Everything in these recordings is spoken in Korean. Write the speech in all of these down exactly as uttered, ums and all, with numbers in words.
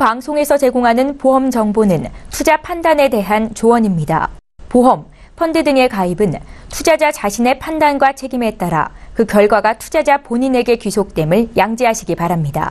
방송에서 제공하는 보험 정보는 투자 판단에 대한 조언입니다. 보험, 펀드 등의 가입은 투자자 자신의 판단과 책임에 따라 그 결과가 투자자 본인에게 귀속됨을 양지하시기 바랍니다.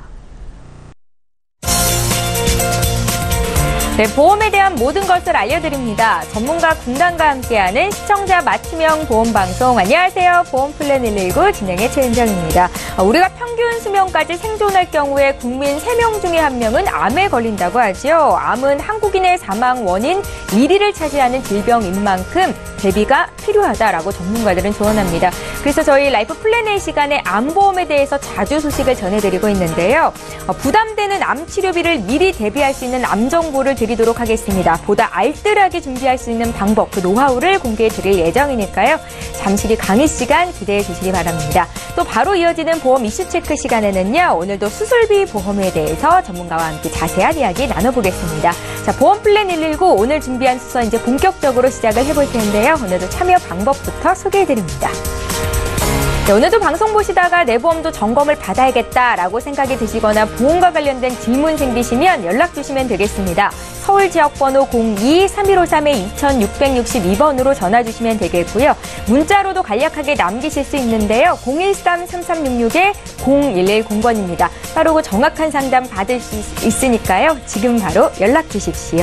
네, 보험에 대한 모든 것을 알려드립니다. 전문가 군단과 함께하는 시청자 맞춤형 보험방송. 안녕하세요. 보험플랜 일일구 진행의 최은정입니다. 우리가 평균 수명까지 생존할 경우에 국민 세 명 중에 한 명은 암에 걸린다고 하죠. 암은 한국인의 사망 원인 일 위를 차지하는 질병인 만큼 대비가 필요하다라고 전문가들은 조언합니다. 그래서 저희 라이프 플랜 A 시간에 암보험에 대해서 자주 소식을 전해드리고 있는데요. 부담되는 암 치료비를 미리 대비할 수 있는 암 정보를 드리도록 하겠습니다. 보다 알뜰하게 준비할 수 있는 방법, 그 노하우를 공개해 드릴 예정이니까요. 잠시 뒤 강의 시간 기대해 주시기 바랍니다. 또 바로 이어지는 보험 이슈 체크 시간에는요. 오늘도 수술비 보험에 대해서 전문가와 함께 자세한 이야기 나눠보겠습니다. 자, 보험 플랜 일일구 오늘 준비한 수서 이제 본격적으로 시작을 해볼 텐데요. 오늘도 참여 방법부터 소개해 드립니다. 네, 오늘도 방송 보시다가 내 보험도 점검을 받아야겠다라고 생각이 드시거나 보험과 관련된 질문 생기시면 연락 주시면 되겠습니다. 서울 지역번호 공이 삼일오삼 이육육이 번으로 전화 주시면 되겠고요. 문자로도 간략하게 남기실 수 있는데요. 공일삼 삼삼육육 공일일공 번입니다. 빠르고 정확한 상담 받을 수 있으니까요. 지금 바로 연락 주십시오.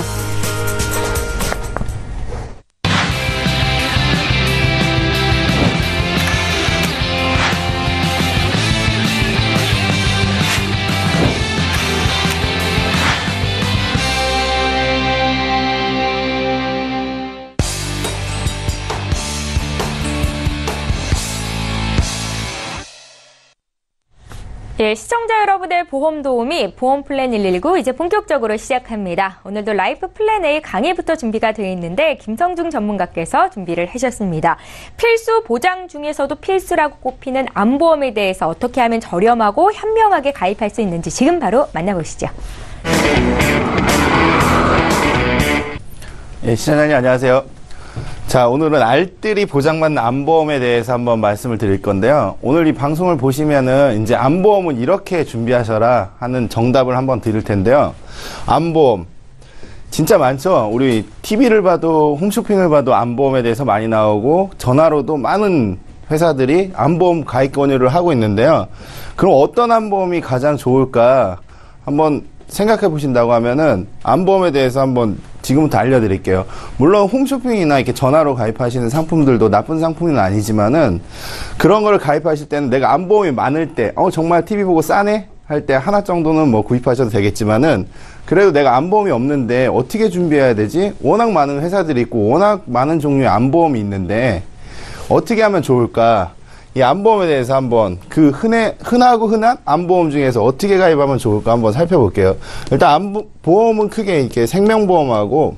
예, 시청자 여러분의 보험 도우미 보험 플랜 일일구 이제 본격적으로 시작합니다. 오늘도 라이프 플랜 A 강의부터 준비가 되어 있는데 김성중 전문가께서 준비를 하셨습니다. 필수 보장 중에서도 필수라고 꼽히는 암보험에 대해서 어떻게 하면 저렴하고 현명하게 가입할 수 있는지 지금 바로 만나보시죠. 예, 시청자님 안녕하세요. 자, 오늘은 알뜰히 보장받는 암보험에 대해서 한번 말씀을 드릴 건데요. 오늘 이 방송을 보시면은 이제 암보험은 이렇게 준비하셔라 하는 정답을 한번 드릴 텐데요. 암보험 진짜 많죠. 우리 티비를 봐도 홈쇼핑을 봐도 암보험에 대해서 많이 나오고 전화로도 많은 회사들이 암보험 가입 권유를 하고 있는데요. 그럼 어떤 암보험이 가장 좋을까 한번 생각해 보신다고 하면은 암보험에 대해서 한번 지금부터 알려드릴게요. 물론 홈쇼핑이나 이렇게 전화로 가입하시는 상품들도 나쁜 상품은 아니지만은 그런 걸 가입하실 때는 내가 암보험이 많을 때, 어, 정말 티비 보고 싸네? 할 때 하나 정도는 뭐 구입하셔도 되겠지만은 그래도 내가 암보험이 없는데 어떻게 준비해야 되지? 워낙 많은 회사들이 있고 워낙 많은 종류의 암보험이 있는데 어떻게 하면 좋을까? 이 암보험에 대해서 한번 그 흔해, 흔하고 흔한 암보험 중에서 어떻게 가입하면 좋을까 한번 살펴볼게요. 일단 암보험은 크게 이렇게 생명보험하고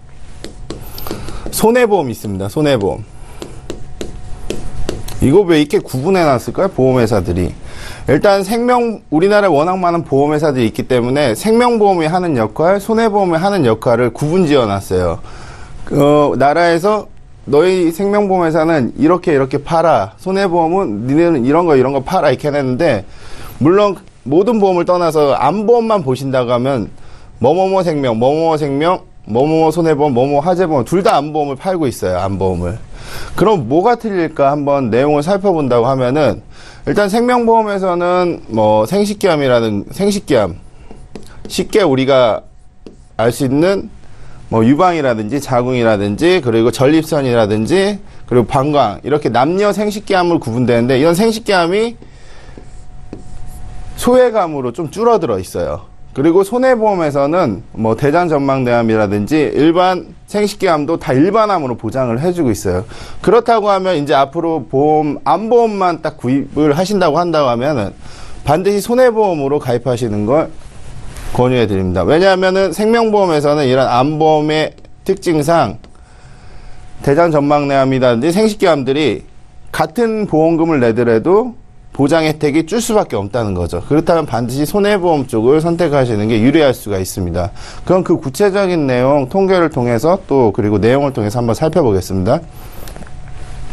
손해보험이 있습니다. 손해보험. 이거 왜 이렇게 구분해 놨을까요? 보험회사들이. 일단 생명, 우리나라에 워낙 많은 보험회사들이 있기 때문에 생명보험이 하는 역할, 손해보험이 하는 역할을 구분 지어 놨어요. 어, 나라에서 너희 생명보험회사는 이렇게 이렇게 팔아. 손해보험은 니네는 이런 거 이런 거 팔아. 이렇게 해놨는데 물론 모든 보험을 떠나서 암보험만 보신다고 하면 뭐뭐뭐 생명, 뭐뭐뭐 생명, 뭐뭐뭐 손해보험, 뭐뭐 화재보험 둘 다 암보험을 팔고 있어요. 암보험을. 그럼 뭐가 틀릴까 한번 내용을 살펴본다고 하면은 일단 생명보험에서는 뭐 생식기암이라는 생식기암 쉽게 우리가 알 수 있는 뭐 유방이라든지 자궁이라든지 그리고 전립선이라든지 그리고 방광 이렇게 남녀 생식기암을 구분되는데 이런 생식기암이 소외감으로 좀 줄어들어 있어요. 그리고 손해보험에서는 뭐 대장전망대암이라든지 일반 생식기암도 다 일반암으로 보장을 해주고 있어요. 그렇다고 하면 이제 앞으로 보험 암보험만 딱 구입을 하신다고 한다고 하면은 반드시 손해보험으로 가입하시는 걸 권유해 드립니다. 왜냐하면은 생명보험에서는 이런 암보험의 특징상 대장전망내암이라든지 생식기암들이 같은 보험금을 내더라도 보장 혜택이 줄 수밖에 없다는 거죠. 그렇다면 반드시 손해보험 쪽을 선택하시는 게 유리할 수가 있습니다. 그럼 그 구체적인 내용 통계를 통해서 또 그리고 내용을 통해서 한번 살펴보겠습니다.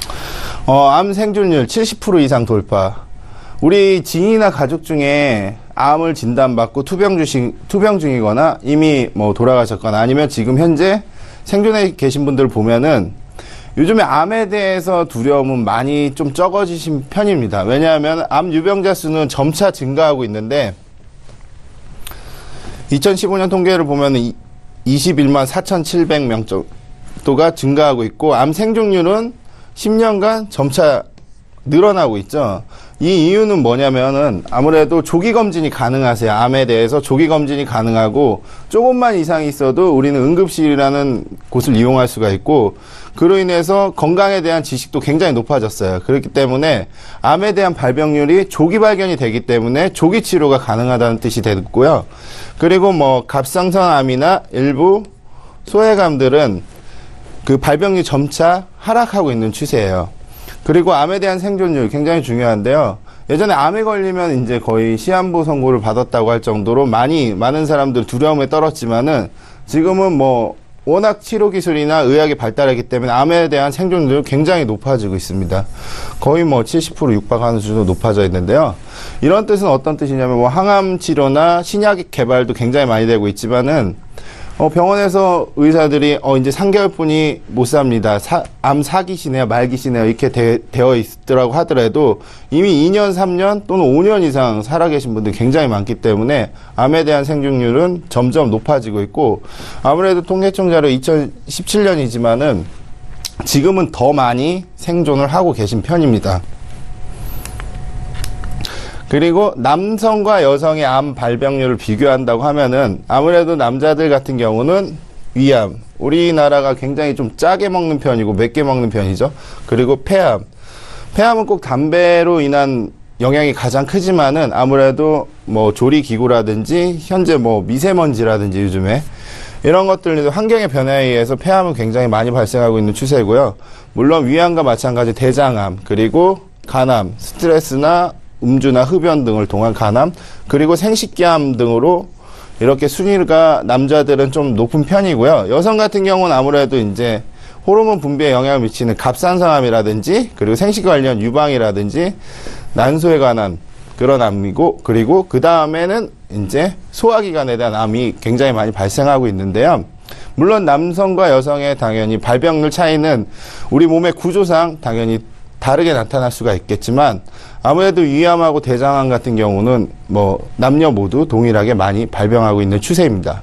어, 암 생존율 칠십 퍼센트 이상 돌파. 우리 지인이나 가족 중에 암을 진단받고 투병 중, 투병 중이거나 이미 뭐 돌아가셨거나 아니면 지금 현재 생존해 계신 분들 보면은 요즘에 암에 대해서 두려움은 많이 좀 적어지신 편입니다. 왜냐하면 암 유병자 수는 점차 증가하고 있는데 이천십오 년 통계를 보면 이십일만 사천칠백 명 정도가 증가하고 있고 암 생존율은 십 년간 점차 늘어나고 있죠. 이 이유는 뭐냐면은 아무래도 조기 검진이 가능하세요. 암에 대해서 조기 검진이 가능하고 조금만 이상이 있어도 우리는 응급실이라는 곳을 이용할 수가 있고 그로 인해서 건강에 대한 지식도 굉장히 높아졌어요. 그렇기 때문에 암에 대한 발병률이 조기 발견이 되기 때문에 조기 치료가 가능하다는 뜻이 되고요. 그리고 뭐 갑상선암이나 일부 소외감들은 그 발병률이 점차 하락하고 있는 추세예요. 그리고 암에 대한 생존율 굉장히 중요한데요. 예전에 암에 걸리면 이제 거의 시한부 선고를 받았다고 할 정도로 많이, 많은 사람들 두려움에 떨었지만은 지금은 뭐 워낙 치료 기술이나 의학이 발달했기 때문에 암에 대한 생존율이 굉장히 높아지고 있습니다. 거의 뭐 칠십 퍼센트 육박하는 수준으로 높아져 있는데요. 이런 뜻은 어떤 뜻이냐면 뭐 항암 치료나 신약 개발도 굉장히 많이 되고 있지만은 어, 병원에서 의사들이 어, 이제 삼 개월뿐이 못 삽니다. 사, 암 사기시네요, 말기시네요 이렇게 되, 되어 있더라고 하더라도 이미 이 년, 삼 년 또는 오 년 이상 살아계신 분들이 굉장히 많기 때문에 암에 대한 생존율은 점점 높아지고 있고 아무래도 통계청 자료 이천십칠 년이지만은 지금은 더 많이 생존을 하고 계신 편입니다. 그리고 남성과 여성의 암 발병률을 비교한다고 하면은 아무래도 남자들 같은 경우는 위암, 우리나라가 굉장히 좀 짜게 먹는 편이고 맵게 먹는 편이죠. 그리고 폐암, 폐암은 꼭 담배로 인한 영향이 가장 크지만은 아무래도 뭐 조리기구라든지 현재 뭐 미세먼지라든지 요즘에 이런 것들 환경의 변화에 의해서 폐암은 굉장히 많이 발생하고 있는 추세고요. 물론 위암과 마찬가지 대장암, 그리고 간암, 스트레스나 음주나 흡연 등을 통한 간암, 그리고 생식기암 등으로 이렇게 순위가 남자들은 좀 높은 편이고요. 여성 같은 경우는 아무래도 이제 호르몬 분비에 영향을 미치는 갑상선암이라든지 그리고 생식 관련 유방이라든지 난소에 관한 그런 암이고 그리고 그 다음에는 이제 소화기관에 대한 암이 굉장히 많이 발생하고 있는데요. 물론 남성과 여성의 당연히 발병률 차이는 우리 몸의 구조상 당연히 다르게 나타날 수가 있겠지만 아무래도 위암하고 대장암 같은 경우는 뭐 남녀 모두 동일하게 많이 발병하고 있는 추세입니다.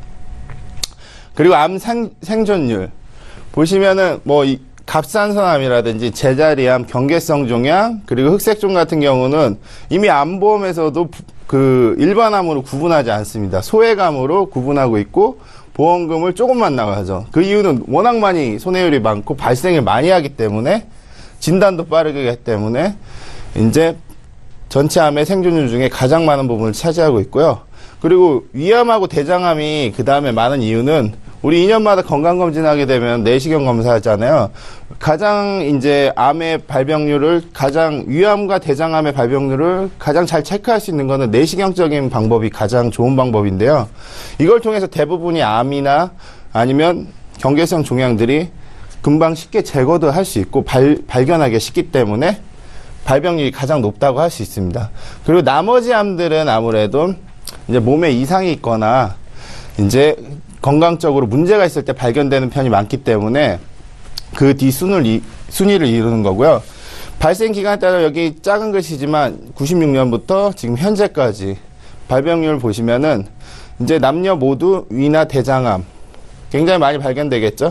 그리고 암 생, 생존율 보시면은 뭐 이 갑상선암이라든지 제자리암, 경계성 종양 그리고 흑색종 같은 경우는 이미 암보험에서도 그 일반암으로 구분하지 않습니다. 소외감으로 구분하고 있고 보험금을 조금만 나가죠. 그 이유는 워낙 많이 손해율이 많고 발생을 많이 하기 때문에 진단도 빠르게 하기 때문에 이제 전체 암의 생존율 중에 가장 많은 부분을 차지하고 있고요. 그리고 위암하고 대장암이 그 다음에 많은 이유는 우리 이 년마다 건강검진하게 되면 내시경 검사하잖아요. 가장 이제 암의 발병률을 가장 위암과 대장암의 발병률을 가장 잘 체크할 수 있는 거는 내시경적인 방법이 가장 좋은 방법인데요. 이걸 통해서 대부분이 암이나 아니면 경계성 종양들이 금방 쉽게 제거도 할 수 있고 발, 발견하기 쉽기 때문에 발병률이 가장 높다고 할 수 있습니다. 그리고 나머지 암들은 아무래도 이제 몸에 이상이 있거나 이제 건강적으로 문제가 있을 때 발견되는 편이 많기 때문에 그 뒤 순을, 순위를 이루는 거고요. 발생 기간에 따라 여기 작은 글씨지만 구십육 년부터 지금 현재까지 발병률 보시면은 이제 남녀 모두 위나 대장암 굉장히 많이 발견되겠죠.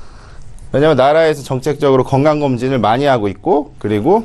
왜냐하면 나라에서 정책적으로 건강검진을 많이 하고 있고 그리고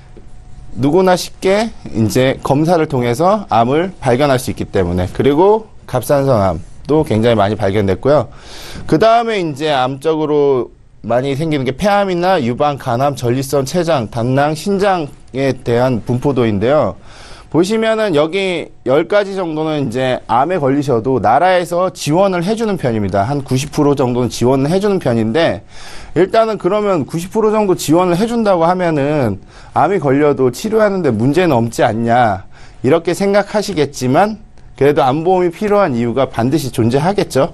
누구나 쉽게 이제 검사를 통해서 암을 발견할 수 있기 때문에 그리고 갑상선암도 굉장히 많이 발견됐고요. 그 다음에 이제 암적으로 많이 생기는 게 폐암이나 유방, 간암, 전립선, 췌장, 담낭, 신장에 대한 분포도인데요. 보시면은 여기 열 가지 정도는 이제 암에 걸리셔도 나라에서 지원을 해주는 편입니다. 한 구십 퍼센트 정도는 지원을 해주는 편인데 일단은 그러면 구십 퍼센트 정도 지원을 해준다고 하면은 암이 걸려도 치료하는데 문제는 없지 않냐 이렇게 생각하시겠지만 그래도 암보험이 필요한 이유가 반드시 존재하겠죠.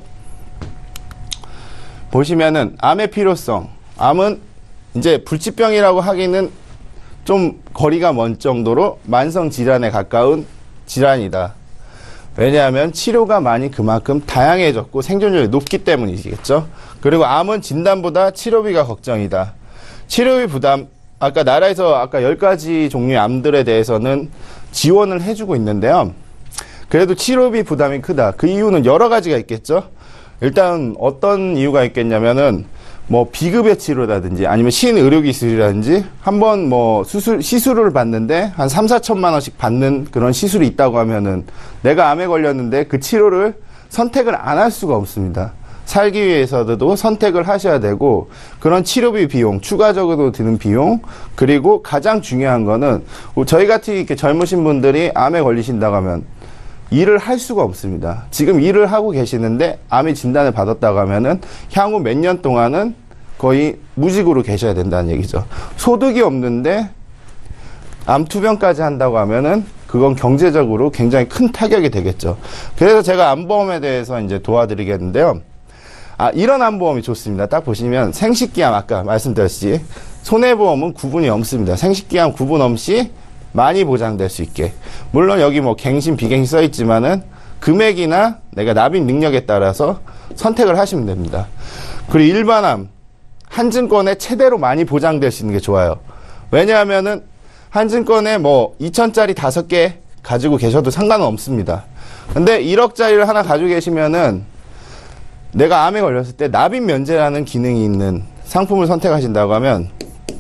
보시면은 암의 필요성, 암은 이제 불치병이라고 하기는 좀 거리가 먼 정도로 만성 질환에 가까운 질환이다. 왜냐하면 치료가 많이 그만큼 다양해졌고 생존율이 높기 때문이겠죠. 그리고 암은 진단보다 치료비가 걱정이다. 치료비 부담, 아까 나라에서 아까 열 가지 종류의 암들에 대해서는 지원을 해주고 있는데요. 그래도 치료비 부담이 크다. 그 이유는 여러 가지가 있겠죠. 일단 어떤 이유가 있겠냐면은 뭐 비급여 치료라든지 아니면 신의료기술이라든지 한번 뭐 수술 시술을 받는데 한 삼, 사천만 원씩 받는 그런 시술이 있다고 하면은 내가 암에 걸렸는데 그 치료를 선택을 안 할 수가 없습니다. 살기 위해서도 선택을 하셔야 되고 그런 치료비 비용, 추가적으로 드는 비용, 그리고 가장 중요한 거는 저희 같은 이렇게 젊으신 분들이 암에 걸리신다고 하면 일을 할 수가 없습니다. 지금 일을 하고 계시는데 암의 진단을 받았다고 하면은 향후 몇 년 동안은 거의 무직으로 계셔야 된다는 얘기죠. 소득이 없는데 암 투병까지 한다고 하면은 그건 경제적으로 굉장히 큰 타격이 되겠죠. 그래서 제가 암보험에 대해서 이제 도와드리겠는데요. 아, 이런 암보험이 좋습니다. 딱 보시면 생식기암 아까 말씀드렸지. 손해보험은 구분이 없습니다. 생식기암 구분 없이 많이 보장될 수 있게. 물론 여기 뭐 갱신, 비갱신 써 있지만은 금액이나 내가 납입 능력에 따라서 선택을 하시면 됩니다. 그리고 일반암, 한증권에 최대로 많이 보장될 수 있는 게 좋아요. 왜냐하면은 한증권에 뭐 이천짜리 다섯 개 가지고 계셔도 상관은 없습니다. 근데 일억짜리를 하나 가지고 계시면은 내가 암에 걸렸을 때 납입 면제라는 기능이 있는 상품을 선택하신다고 하면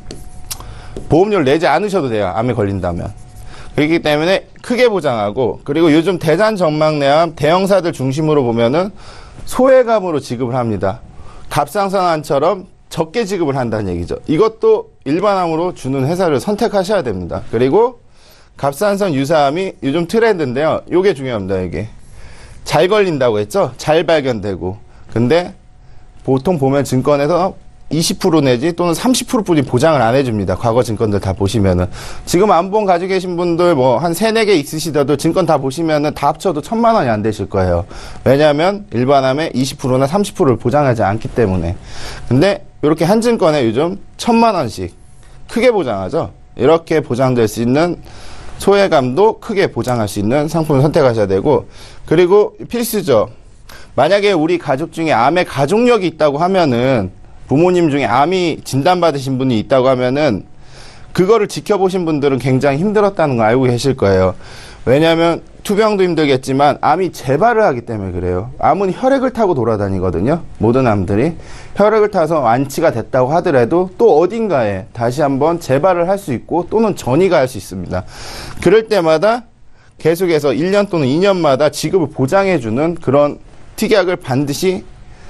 보험료를 내지 않으셔도 돼요. 암에 걸린다면. 그렇기 때문에 크게 보장하고, 그리고 요즘 대장전망내암 대형사들 중심으로 보면은 소액암으로 지급을 합니다. 갑상선암처럼 적게 지급을 한다는 얘기죠. 이것도 일반암으로 주는 회사를 선택하셔야 됩니다. 그리고 갑상선 유사암이 요즘 트렌드인데요. 요게 중요합니다. 이게 잘 걸린다고 했죠. 잘 발견되고. 근데 보통 보면 증권에서 이십 퍼센트 내지 또는 삼십 퍼센트 뿐이 보장을 안 해줍니다. 과거 증권들 다 보시면은. 지금 암보험 가지고 계신 분들 뭐 한 세네 개 있으시더라도 증권 다 보시면은 다 합쳐도 천만 원이 안 되실 거예요. 왜냐하면 일반암에 이십 퍼센트나 삼십 퍼센트를 보장하지 않기 때문에. 근데 이렇게 한 증권에 요즘 천만 원씩 크게 보장하죠. 이렇게 보장될 수 있는 소외감도 크게 보장할 수 있는 상품을 선택하셔야 되고, 그리고 필수죠. 만약에 우리 가족 중에 암의 가족력이 있다고 하면은, 부모님 중에 암이 진단받으신 분이 있다고 하면은 그거를 지켜보신 분들은 굉장히 힘들었다는 거 알고 계실 거예요. 왜냐하면 투병도 힘들겠지만 암이 재발을 하기 때문에 그래요. 암은 혈액을 타고 돌아다니거든요. 모든 암들이 혈액을 타서 완치가 됐다고 하더라도 또 어딘가에 다시 한번 재발을 할 수 있고 또는 전이가 할 수 있습니다. 그럴 때마다 계속해서 일 년 또는 이 년마다 지급을 보장해주는 그런 특약을 반드시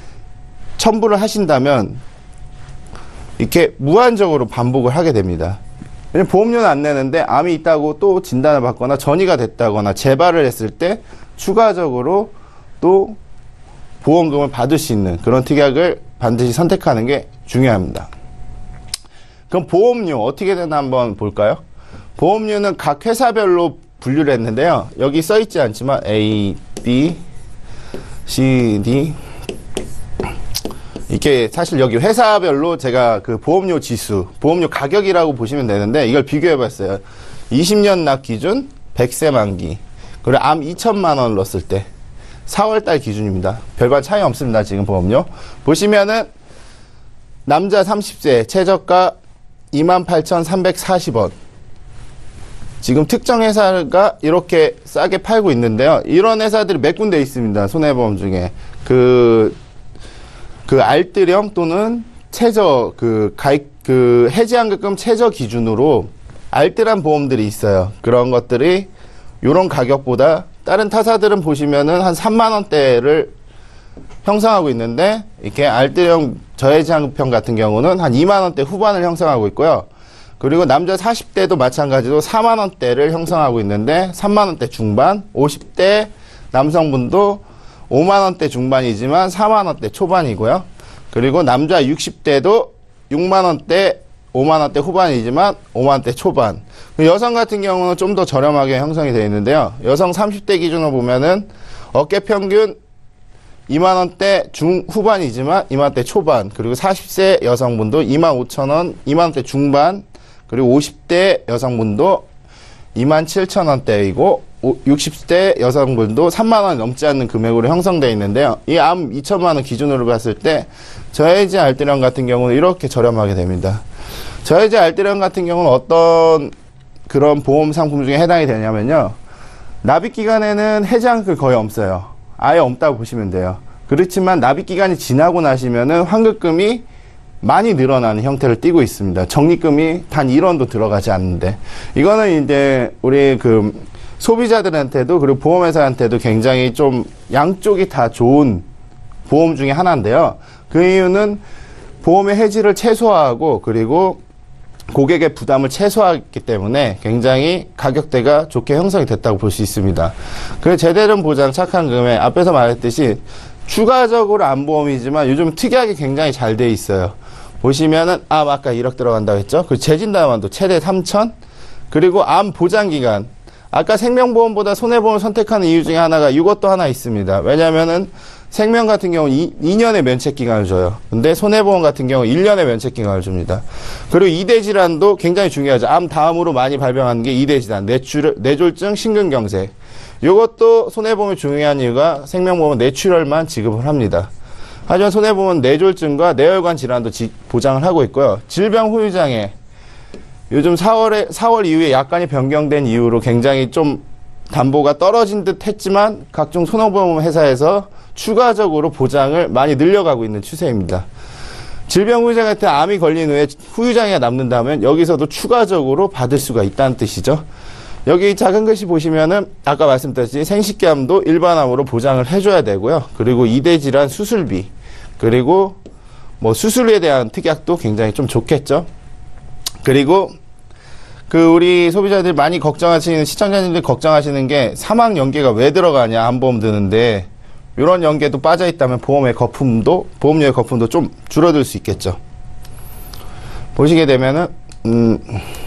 첨부를 하신다면 이렇게 무한적으로 반복을 하게 됩니다. 왜냐면 보험료는 안 내는데 암이 있다고 또 진단을 받거나 전이가 됐다거나 재발을 했을 때 추가적으로 또 보험금을 받을 수 있는 그런 특약을 반드시 선택하는 게 중요합니다. 그럼 보험료 어떻게 되나 한번 볼까요? 보험료는 각 회사별로 분류를 했는데요. 여기 써 있지 않지만 A, B, C, D 이게 사실 여기 회사별로 제가 그 보험료 지수, 보험료 가격이라고 보시면 되는데 이걸 비교해 봤어요. 이십 년 납 기준 백 세 만기. 그리고 암 이천만 원 넣었을 때 사월 달 기준입니다. 별반 차이 없습니다. 지금 보험료. 보시면은 남자 삼십 세 최저가 이만 팔천삼백사십 원. 지금 특정 회사가 이렇게 싸게 팔고 있는데요. 이런 회사들이 몇 군데 있습니다. 손해보험 중에. 그 그 알뜰형 또는 최저 그 가입 그 해지환급금 최저 기준으로 알뜰한 보험들이 있어요. 그런 것들이 요런 가격보다 다른 타사들은 보시면은 한 삼만 원대를 형성하고 있는데 이렇게 알뜰형 저해지환급형 같은 경우는 한 이만 원대 후반을 형성하고 있고요. 그리고 남자 사십 대도 마찬가지로 사만 원대를 형성하고 있는데 삼만 원대 중반, 오십 대 남성분도 오만 원대 중반이지만 사만 원대 초반이고요. 그리고 남자 육십 대도 육만 원대, 오만 원대 후반이지만 오만 원대 초반. 여성 같은 경우는 좀 더 저렴하게 형성이 되어 있는데요. 여성 삼십 대 기준으로 보면은 어깨 평균 이만 원대 중후반이지만 이만 원대 초반. 그리고 사십 세 여성분도 이만 오천 원, 이만 원대 중반. 그리고 오십 대 여성분도 이만 칠천 원대이고 육십 대 여성분도 삼만 원 넘지 않는 금액으로 형성되어 있는데요. 이 암 이천만 원 기준으로 봤을 때 저해지 알뜰형 같은 경우는 이렇게 저렴하게 됩니다. 저해지 알뜰형 같은 경우는 어떤 그런 보험 상품 중에 해당이 되냐면요. 납입기간에는 해지한클 거의 없어요. 아예 없다고 보시면 돼요. 그렇지만 납입기간이 지나고 나시면은 환급금이 많이 늘어나는 형태를 띠고 있습니다. 적립금이 단 일 원도 들어가지 않는데. 이거는 이제 우리 그 소비자들한테도 그리고 보험회사한테도 굉장히 좀 양쪽이 다 좋은 보험 중에 하나인데요. 그 이유는 보험의 해지를 최소화하고 그리고 고객의 부담을 최소화했기 때문에 굉장히 가격대가 좋게 형성이 됐다고 볼 수 있습니다. 그 제대로 보장 착한 금액, 앞에서 말했듯이 추가적으로 암보험이지만 요즘 특이하게 굉장히 잘 돼 있어요. 보시면은 암 아까 일억 들어간다고 했죠. 그 재진단만도 최대 삼천. 그리고 암 보장기간, 아까 생명보험보다 손해보험을 선택하는 이유 중에 하나가 이것도 하나 있습니다. 왜냐면은 생명 같은 경우는 이 년의 면책기간을 줘요. 근데 손해보험 같은 경우는 일 년의 면책기간을 줍니다. 그리고 이대 질환도 굉장히 중요하죠. 암 다음으로 많이 발병하는 게 이대 질환, 뇌출, 뇌졸중, 심근경색. 이것도 손해보험이 중요한 이유가 생명보험은 뇌출혈만 지급을 합니다. 하지만 손해보험은 뇌졸중과 뇌혈관 질환도 지, 보장을 하고 있고요. 질병 후유장애, 요즘 사월에, 사월 이후에 약관이 변경된 이후로 굉장히 좀 담보가 떨어진 듯 했지만 각종 손해보험 회사에서 추가적으로 보장을 많이 늘려가고 있는 추세입니다. 질병 후유장애 같은 암이 걸린 후에 후유장애가 남는다면 여기서도 추가적으로 받을 수가 있다는 뜻이죠. 여기 작은 글씨 보시면은 아까 말씀드렸듯이 생식기암도 일반암으로 보장을 해줘야 되고요. 그리고 이대 질환 수술비, 그리고 뭐 수술에 대한 특약도 굉장히 좀 좋겠죠. 그리고 그 우리 소비자들이 많이 걱정하시는, 시청자님들 걱정하시는 게 사망 연계가 왜 들어가냐, 암보험 드는데 이런 연계도 빠져 있다면 보험의 거품도, 보험료의 거품도 좀 줄어들 수 있겠죠. 보시게 되면은 음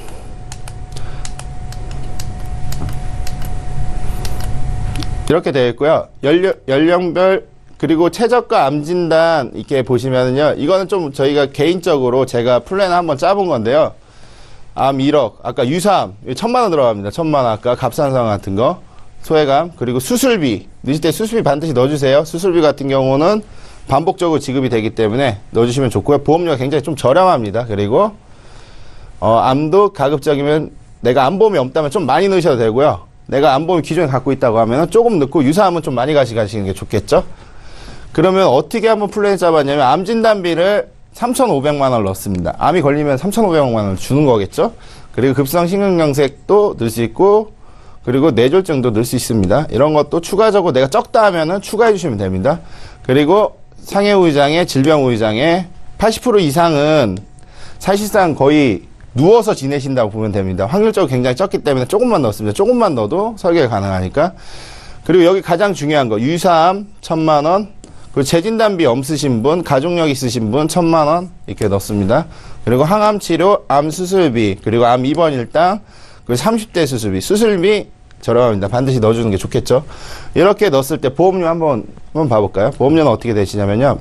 이렇게 되어 있고요. 연령, 연령별 그리고 최저가 암 진단 이렇게 보시면은요. 이거는 좀 저희가 개인적으로 제가 플랜을 한번 짜본 건데요. 암 일억, 아까 유사암 천만 원 들어갑니다. 천만 원 아까 갑상선 같은 거, 소외감, 그리고 수술비, 늦을 때 수술비 반드시 넣어주세요. 수술비 같은 경우는 반복적으로 지급이 되기 때문에 넣어주시면 좋고요. 보험료가 굉장히 좀 저렴합니다. 그리고 어, 암도 가급적이면 내가 암보험이 없다면 좀 많이 넣으셔도 되고요. 내가 암보험이 기존에 갖고 있다고 하면 조금 넣고 유사암은 좀 많이 가시는 게 좋겠죠. 그러면 어떻게 한번 플랜을 짜봤냐면 암 진단비를 삼천오백만 원을 넣습니다. 암이 걸리면 삼천오백만 원을 주는 거겠죠. 그리고 급성 심근경색도 넣을 수 있고, 그리고 뇌졸중도 넣을 수 있습니다. 이런 것도 추가적으로 내가 적다 하면은 추가해 주시면 됩니다. 그리고 상해 후유장애, 질병 후유장애 팔십 퍼센트 이상은 사실상 거의 누워서 지내신다고 보면 됩니다. 확률적으로 굉장히 적기 때문에 조금만 넣습니다. 조금만 넣어도 설계가 가능하니까. 그리고 여기 가장 중요한 거, 유사암 천만 원, 그리고 재진단비 없으신 분, 가족력 있으신 분 천만 원 이렇게 넣습니다. 그리고 항암치료, 암수술비, 그리고 암 입원 일당, 그리고 삼십 대 수술비, 수술비 저렴합니다. 반드시 넣어주는 게 좋겠죠. 이렇게 넣었을 때 보험료 한번 한번 봐볼까요? 보험료는 어떻게 되시냐면요.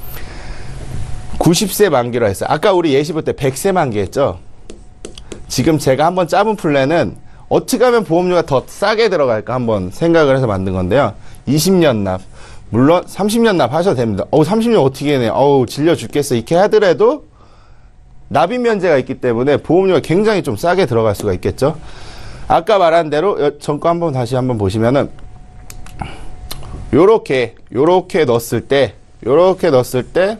구십 세 만기로 했어요. 아까 우리 예시 볼 때 백 세 만기 했죠. 지금 제가 한번 짜본 플랜은 어떻게 하면 보험료가 더 싸게 들어갈까 한번 생각을 해서 만든 건데요. 이십 년 납, 물론 삼십 년 납 하셔도 됩니다. 어우 삼십 년 어떻게 해내, 어우 질려 죽겠어 이렇게 하더라도 납입 면제가 있기 때문에 보험료가 굉장히 좀 싸게 들어갈 수가 있겠죠. 아까 말한 대로 전거 한번 다시 한번 보시면은 요렇게 요렇게 넣었을 때 요렇게 넣었을 때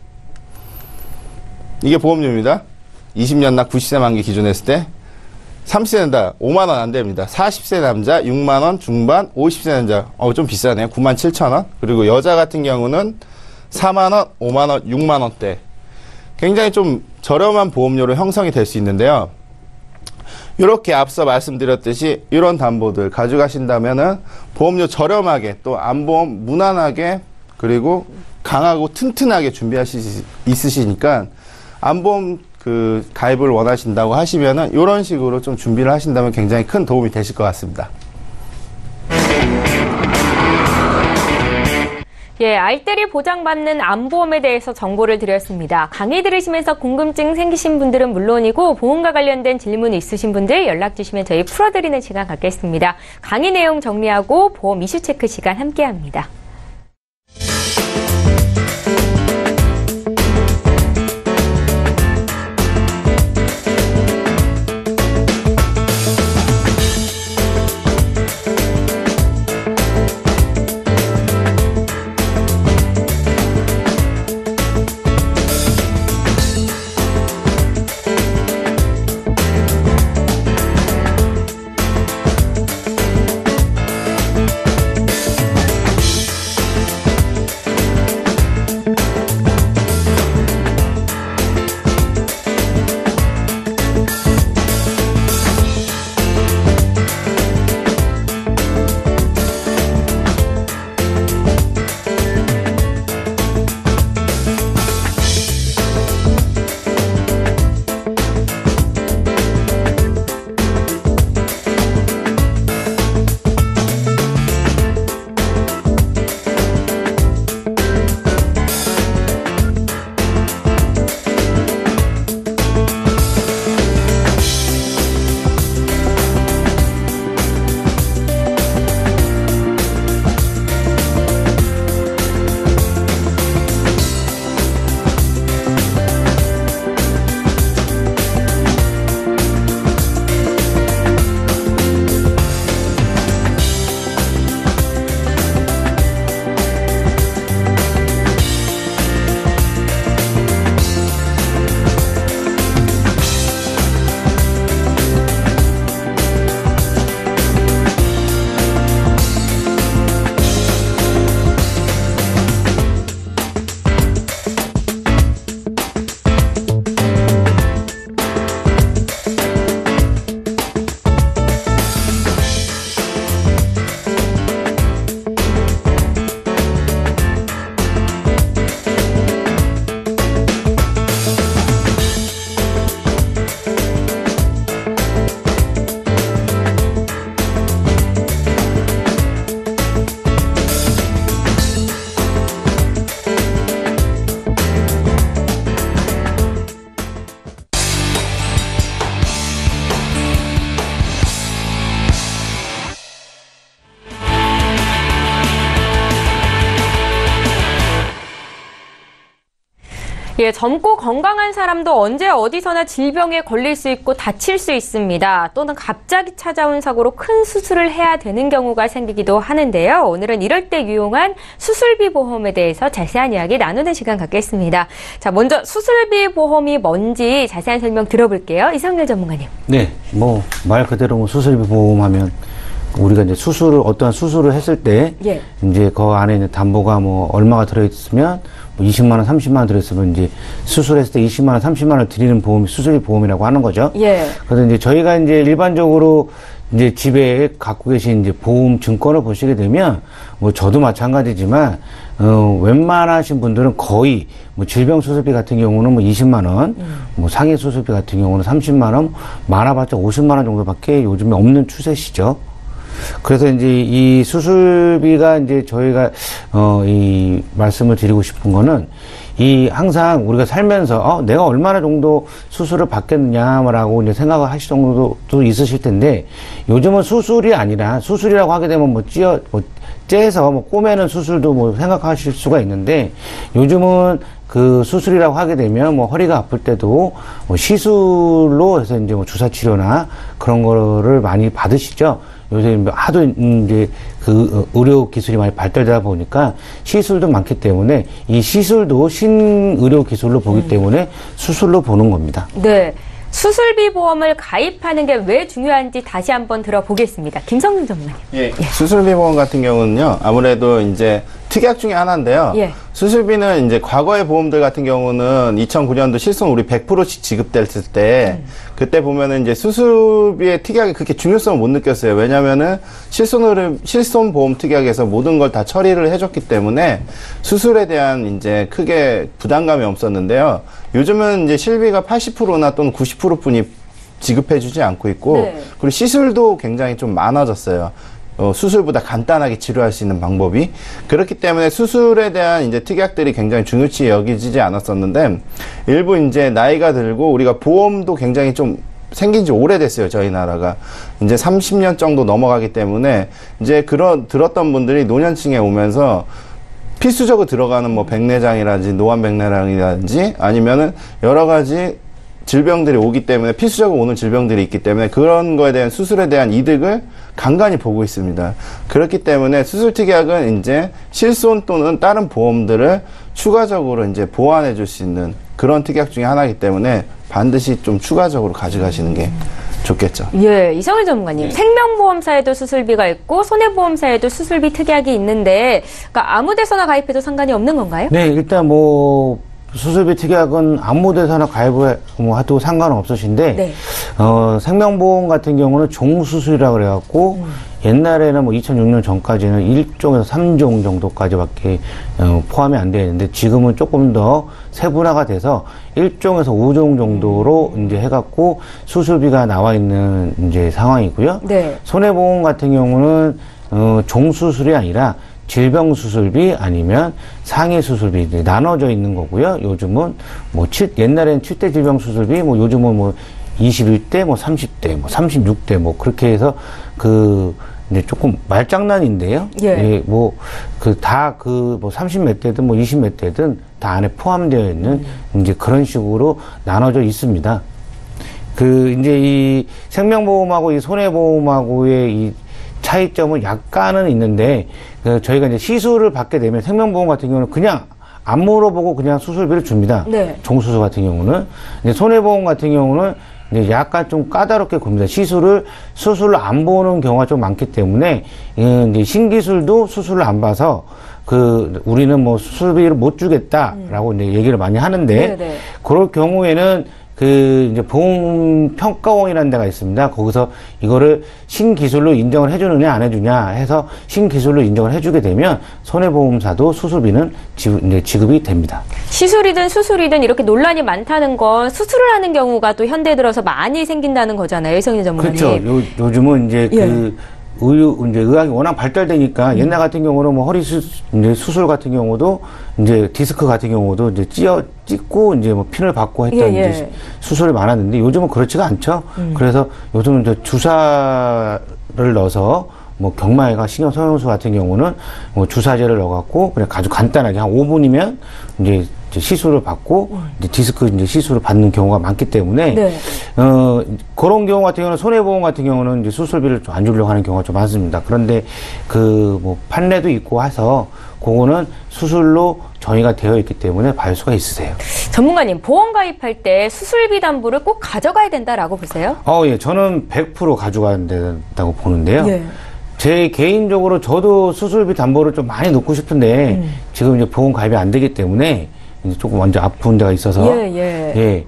이게 보험료입니다. 이십 년 납 구십 세 만기 기준 했을 때 삼십 세 남자 오만 원 안 됩니다. 사십 세 남자 육만 원 중반, 오십 세 남자 어 좀 비싸네요. 구만 칠천 원. 그리고 여자 같은 경우는 사만 원, 오만 원, 육만 원대. 굉장히 좀 저렴한 보험료로 형성이 될 수 있는데요. 이렇게 앞서 말씀드렸듯이 이런 담보들 가져가신다면은 보험료 저렴하게, 또 암보험 무난하게, 그리고 강하고 튼튼하게 준비하실 수 있으시니까 암보험 그 가입을 원하신다고 하시면은 이런 식으로 좀 준비를 하신다면 굉장히 큰 도움이 되실 것 같습니다. 예, 알뜰히 보장받는 암보험에 대해서 정보를 드렸습니다. 강의 들으시면서 궁금증 생기신 분들은 물론이고 보험과 관련된 질문 있으신 분들 연락 주시면 저희 풀어드리는 시간 갖겠습니다. 강의 내용 정리하고 보험 이슈 체크 시간 함께합니다. 예, 젊고 건강한 사람도 언제 어디서나 질병에 걸릴 수 있고 다칠 수 있습니다. 또는 갑자기 찾아온 사고로 큰 수술을 해야 되는 경우가 생기기도 하는데요. 오늘은 이럴 때 유용한 수술비 보험에 대해서 자세한 이야기 나누는 시간 갖겠습니다. 자, 먼저 수술비 보험이 뭔지 자세한 설명 들어볼게요. 이상렬 전문가님. 네, 뭐 말 그대로 뭐 수술비 보험하면 우리가 이제 수술을 어떠한 수술을 했을 때 예. 이제 그 안에 있는 담보가 뭐 얼마가 들어있으면 뭐 이십만 원, 삼십만 원 들어있으면 이제 수술했을 때 이십만 원, 삼십만 원을 드리는 보험이 수술비 보험이라고 하는 거죠. 예. 그래서 이제 저희가 이제 일반적으로 이제 집에 갖고 계신 이제 보험 증권을 보시게 되면 뭐 저도 마찬가지지만 어 웬만하신 분들은 거의 뭐 질병 수술비 같은 경우는 뭐 이십만 원, 음. 뭐 상해 수술비 같은 경우는 삼십만 원, 많아봤자 오십만 원 정도밖에 요즘에 없는 추세시죠. 그래서 이제 이 수술비가 이제 저희가 어 이 말씀을 드리고 싶은 거는 이 항상 우리가 살면서 어 내가 얼마나 정도 수술을 받겠느냐라고 이제 생각을 하실 정도도 있으실 텐데 요즘은 수술이 아니라 수술이라고 하게 되면 뭐 찌어 뭐 째서 뭐 꼬매는 수술도 뭐 생각하실 수가 있는데 요즘은 그 수술이라고 하게 되면 뭐 허리가 아플 때도 뭐 시술로 해서 이제 뭐 주사 치료나 그런 거를 많이 받으시죠. 요새 하도 이제 그 의료 기술이 많이 발달되다 보니까 시술도 많기 때문에 이 시술도 신의료 기술로 보기 음. 때문에 수술로 보는 겁니다. 네. 수술비 보험을 가입하는 게 왜 중요한지 다시 한번 들어보겠습니다. 김성윤 전문가님. 예. 예. 수술비 보험 같은 경우는요, 아무래도 이제 특약 중에 하나인데요. 예. 수술비는 이제 과거의 보험들 같은 경우는 이천구 년도 실손 우리 백 퍼센트씩 지급됐을 때, 음. 그때 보면은 이제 수술비의 특약이 그렇게 중요성을 못 느꼈어요. 왜냐면은 실손을, 실손 보험 특약에서 모든 걸 다 처리를 해줬기 때문에 수술에 대한 이제 크게 부담감이 없었는데요. 요즘은 이제 실비가 팔십 퍼센트나 또는 구십 퍼센트 뿐이 지급해주지 않고 있고, 네. 그리고 시술도 굉장히 좀 많아졌어요. 어, 수술보다 간단하게 치료할 수 있는 방법이. 그렇기 때문에 수술에 대한 이제 특약들이 굉장히 중요시 여기지지 않았었는데, 일부 이제 나이가 들고 우리가 보험도 굉장히 좀 생긴 지 오래됐어요, 저희 나라가. 이제 삼십 년 정도 넘어가기 때문에 이제 그런 들었던 분들이 노년층에 오면서 필수적으로 들어가는 뭐 백내장이라든지 노안백내장이라든지 아니면은 여러 가지 질병들이 오기 때문에 필수적으로 오는 질병들이 있기 때문에 그런 거에 대한 수술에 대한 이득을 간간히 보고 있습니다. 그렇기 때문에 수술 특약은 이제 실손 또는 다른 보험들을 추가적으로 이제 보완해 줄 수 있는 그런 특약 중에 하나이기 때문에 반드시 좀 추가적으로 가져가시는 게 좋겠죠. 예, 이성일 전문가님. 생명보험사에도 수술비가 있고 손해보험사에도 수술비 특약이 있는데 그러니까 아무 데서나 가입해도 상관이 없는 건가요? 네, 일단 뭐 수술비 특약은 아무 데서나 가입을 뭐 해도 상관은 없으신데, 네. 어, 생명보험 같은 경우는 종수술이라고 그래갖고, 음. 옛날에는 뭐 이천육 년 전까지는 일 종에서 삼 종 정도까지밖에 어, 포함이 안 되는데, 지금은 조금 더 세분화가 돼서 일 종에서 오 종 정도로 음. 이제 해갖고 수술비가 나와 있는 이제 상황이고요. 네. 손해보험 같은 경우는, 어, 종수술이 아니라 질병 수술비 아니면 상해 수술비 나눠져 있는 거고요. 요즘은 뭐 칠, 옛날엔 칠 대 질병 수술비, 뭐 요즘은 뭐 이십일 대, 뭐 삼십 대, 뭐 삼십육 대, 뭐 그렇게 해서 그 이제 조금 말장난인데요. 예. 예 뭐 그 다 그 뭐 삼십 몇 대든 뭐 이십 몇 대든 다 안에 포함되어 있는 음. 이제 그런 식으로 나눠져 있습니다. 그 이제 이 생명보험하고 이 손해보험하고의 이 차이점은 약간은 있는데, 그 저희가 이제 시술을 받게 되면 생명보험 같은 경우는 그냥 안 물어보고 그냥 수술비를 줍니다. 네. 종수술 같은 경우는. 이제 손해보험 같은 경우는 이제 약간 좀 까다롭게 굽니다. 시술을, 수술을 안 보는 경우가 좀 많기 때문에, 이제 신기술도 수술을 안 봐서, 그, 우리는 뭐 수술비를 못 주겠다라고 음. 이제 얘기를 많이 하는데, 네네. 그럴 경우에는 그, 이제 보험평가원이라는 데가 있습니다. 거기서 이거를 신기술로 인정을 해주느냐, 안 해주냐 해서 신기술로 인정을 해주게 되면 손해보험사도 수술비는 지급, 이제 지급이 됩니다. 시술이든 수술이든 이렇게 논란이 많다는 건 수술을 하는 경우가 또 현대 들어서 많이 생긴다는 거잖아요. 이성일 전문가님. 그렇죠. 요, 요즘은 이제 예. 그, 의료, 이제 의학이 워낙 발달되니까 음. 옛날 같은 경우는 뭐 허리 수, 이제 수술 같은 경우도 이제 디스크 같은 경우도 이제 찌어, 찍고 이제 뭐 핀을 받고 했던 예, 예. 이제 수술이 많았는데 요즘은 그렇지가 않죠. 음. 그래서 요즘은 이제 주사를 넣어서 뭐 경마외과 신경성형수 같은 경우는 뭐 주사제를 넣어갖고 그냥 아주 간단하게 한 오 분이면 이제 시술을 받고 음. 이제 디스크 이제 시술을 받는 경우가 많기 때문에 네. 어 그런 경우 같은 경우는 손해보험 같은 경우는 이제 수술비를 좀 안 주려고 하는 경우가 좀 많습니다. 그런데 그 뭐 판례도 있고 해서 그거는 수술로 정의가 되어 있기 때문에 받을 수가 있으세요. 전문가님, 보험 가입할 때 수술비 담보를 꼭 가져가야 된다라고 보세요? 어, 예, 저는 백 퍼센트 가져가야 된다고 보는데요. 예. 제 개인적으로 저도 수술비 담보를 좀 많이 넣고 싶은데 음. 지금 이제 보험 가입이 안 되기 때문에 이제 조금 완전 아픈 데가 있어서 예, 예. 예.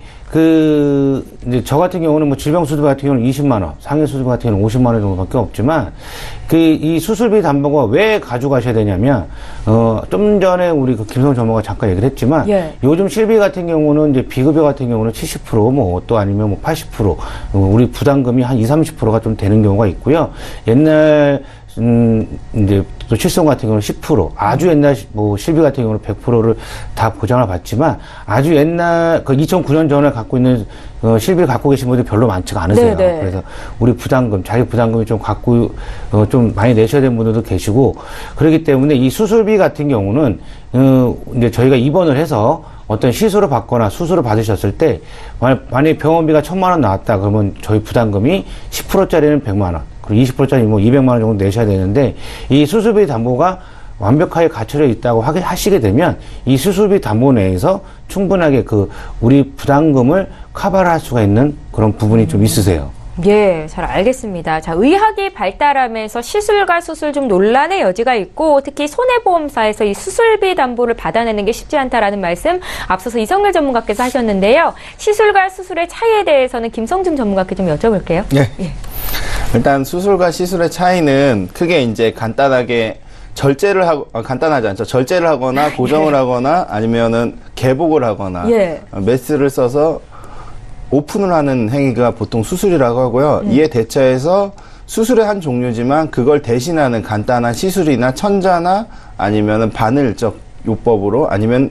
그 이제 저 같은 경우는 뭐 질병 수술비 같은 경우는 이십만 원, 상해 수술비 같은 경우는 오십만 원 정도밖에 없지만 그 이 수술비 담보가 왜 가져가셔야 되냐면 어 좀 전에 우리 그 김성 전문가 잠깐 얘기를 했지만 예. 요즘 실비 같은 경우는 이제 비급여 같은 경우는 칠십 퍼센트 뭐 또 아니면 뭐 팔십 퍼센트 우리 부담금이 한 이십, 삼십 퍼센트가 좀 되는 경우가 있고요. 옛날 음, 이제, 또 실손 같은 경우는 십 퍼센트, 아주 옛날, 뭐, 실비 같은 경우는 백 퍼센트를 다 보장을 받지만, 아주 옛날, 그 이천구 년 전에 갖고 있는, 어, 실비를 갖고 계신 분들이 별로 많지가 않으세요. 네네. 그래서 우리 부담금, 자기 부담금이 좀 갖고, 어, 좀 많이 내셔야 되는 분들도 계시고, 그렇기 때문에 이 수술비 같은 경우는, 어, 이제 저희가 입원을 해서 어떤 시술을 받거나 수술을 받으셨을 때, 만약에 병원비가 천만 원 나왔다, 그러면 저희 부담금이 십 퍼센트짜리는 백만 원. 그리고 이십 퍼센트짜리 뭐 이백만 원 정도 내셔야 되는데 이 수술비 담보가 완벽하게 갖춰져 있다고 하시게 되면 이 수술비 담보 내에서 충분하게 그 우리 부담금을 커버를 할 수가 있는 그런 부분이 좀 있으세요. 예, 잘 알겠습니다. 자, 의학이 발달하면서 시술과 수술 중 논란의 여지가 있고 특히 손해보험사에서 이 수술비 담보를 받아내는 게 쉽지 않다라는 말씀 앞서서 이성일 전문가께서 하셨는데요. 시술과 수술의 차이에 대해서는 김성중 전문가께 좀 여쭤볼게요. 예. 예. 일단 수술과 시술의 차이는 크게 이제 간단하게 절제를 하고, 아, 간단하지 않죠. 절제를 하거나 고정을 예. 하거나 아니면은 개복을 하거나 예. 메스를 써서 오픈을 하는 행위가 보통 수술이라고 하고요. 음. 이에 대처해서 수술의 한 종류지만 그걸 대신하는 간단한 시술이나 천자나 아니면은 바늘적 요법으로 아니면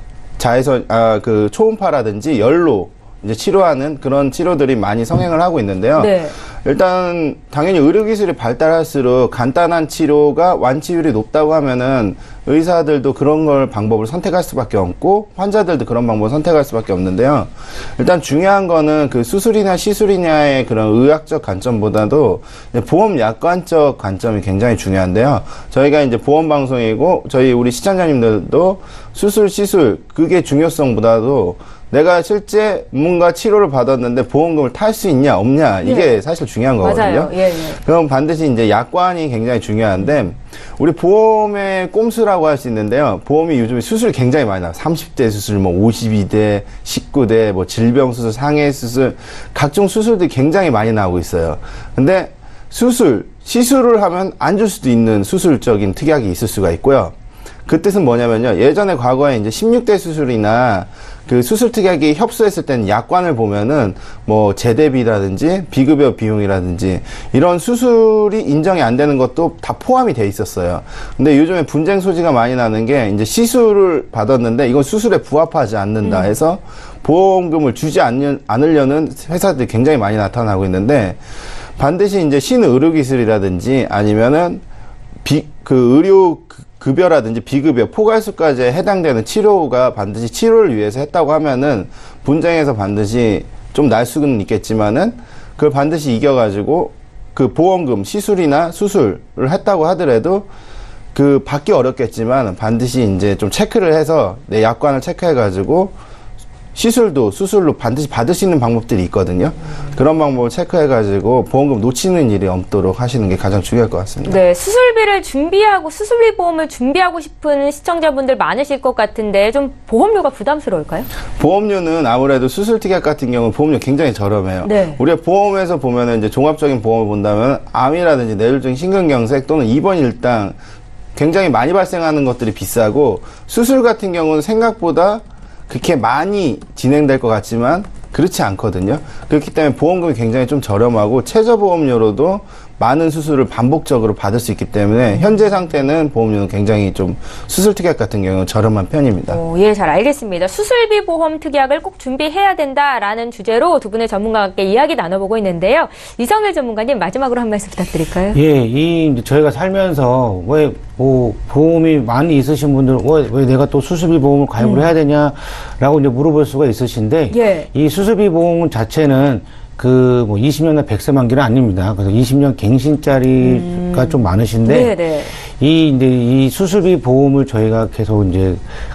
자외선 아 그 초음파라든지 열로 이제 치료하는 그런 치료들이 많이 성행을 하고 있는데요. 네. 일단 당연히 의료기술이 발달할수록 간단한 치료가 완치율이 높다고 하면은 의사들도 그런 걸 방법을 선택할 수밖에 없고 환자들도 그런 방법을 선택할 수밖에 없는데요. 일단 중요한 거는 그 수술이나 시술이냐의 그런 의학적 관점보다도 보험 약관적 관점이 굉장히 중요한데요. 저희가 이제 보험 방송이고 저희 우리 시청자님들도 수술, 시술 그게 중요성보다도 내가 실제 뭔가 치료를 받았는데 보험금을 탈 수 있냐 없냐 이게 네. 사실 중요한 거거든요. 맞아요. 예, 예. 그럼 반드시 이제 약관이 굉장히 중요한데 우리 보험의 꼼수라고 할 수 있는데요. 보험이 요즘에 수술이 굉장히 많이 나와요. 삼십 대 수술, 뭐 오십이 대, 십구 대, 뭐 질병 수술, 상해 수술 각종 수술들이 굉장히 많이 나오고 있어요. 근데 수술, 시술을 하면 안 줄 수도 있는 수술적인 특약이 있을 수가 있고요. 그 뜻은 뭐냐면요. 예전에 과거에 이제 십육 대 수술이나 그 수술 특약이 협소했을 때는 약관을 보면은 뭐 재대비라든지 비급여 비용이라든지 이런 수술이 인정이 안 되는 것도 다 포함이 돼 있었어요. 근데 요즘에 분쟁 소지가 많이 나는 게 이제 시술을 받았는데 이건 수술에 부합하지 않는다 해서 보험금을 주지 않는, 않으려는 회사들이 굉장히 많이 나타나고 있는데 반드시 이제 신의료기술이라든지 아니면은 비, 그 의료 급여라든지 비급여, 포괄수까지 해당되는 치료가 반드시 치료를 위해서 했다고 하면은 분쟁에서 반드시 좀 날 수는 있겠지만은 그걸 반드시 이겨가지고 그 보험금, 시술이나 수술을 했다고 하더라도 그 받기 어렵겠지만 반드시 이제 좀 체크를 해서 내 약관을 체크해가지고 시술도 수술로 반드시 받을 수 있는 방법들이 있거든요. 그런 방법을 체크해가지고 보험금 놓치는 일이 없도록 하시는 게 가장 중요할 것 같습니다. 네, 수술비를 준비하고 수술비 보험을 준비하고 싶은 시청자분들 많으실 것 같은데 좀 보험료가 부담스러울까요? 보험료는 아무래도 수술 특약 같은 경우는 보험료 굉장히 저렴해요. 네. 우리가 보험에서 보면은 이제 종합적인 보험을 본다면 암이라든지 뇌졸중, 심근경색 또는 입원 일당 굉장히 많이 발생하는 것들이 비싸고 수술 같은 경우는 생각보다 그렇게 많이 진행될 것 같지만 그렇지 않거든요. 그렇기 때문에 보험금이 굉장히 좀 저렴하고 최저보험료로도 많은 수술을 반복적으로 받을 수 있기 때문에 현재 상태는 보험료는 굉장히 좀 수술 특약 같은 경우는 저렴한 편입니다. 오, 예, 잘 알겠습니다. 수술비 보험 특약을 꼭 준비해야 된다라는 주제로 두 분의 전문가와 함께 이야기 나눠보고 있는데요. 이성일 전문가님 마지막으로 한 말씀 부탁드릴까요? 예, 이 이제 저희가 살면서 왜 뭐 보험이 많이 있으신 분들은 왜, 왜 내가 또 수술비 보험을 가입을 음. 해야 되냐라고 이제 물어볼 수가 있으신데 예. 이 수술비 보험 자체는 그 뭐 이십 년이나 백 세 만기는 아닙니다. 그래서 이십 년 갱신짜리가 음. 좀 많으신데 네네. 이 이제 이 수술비 보험을 저희가 계속 이제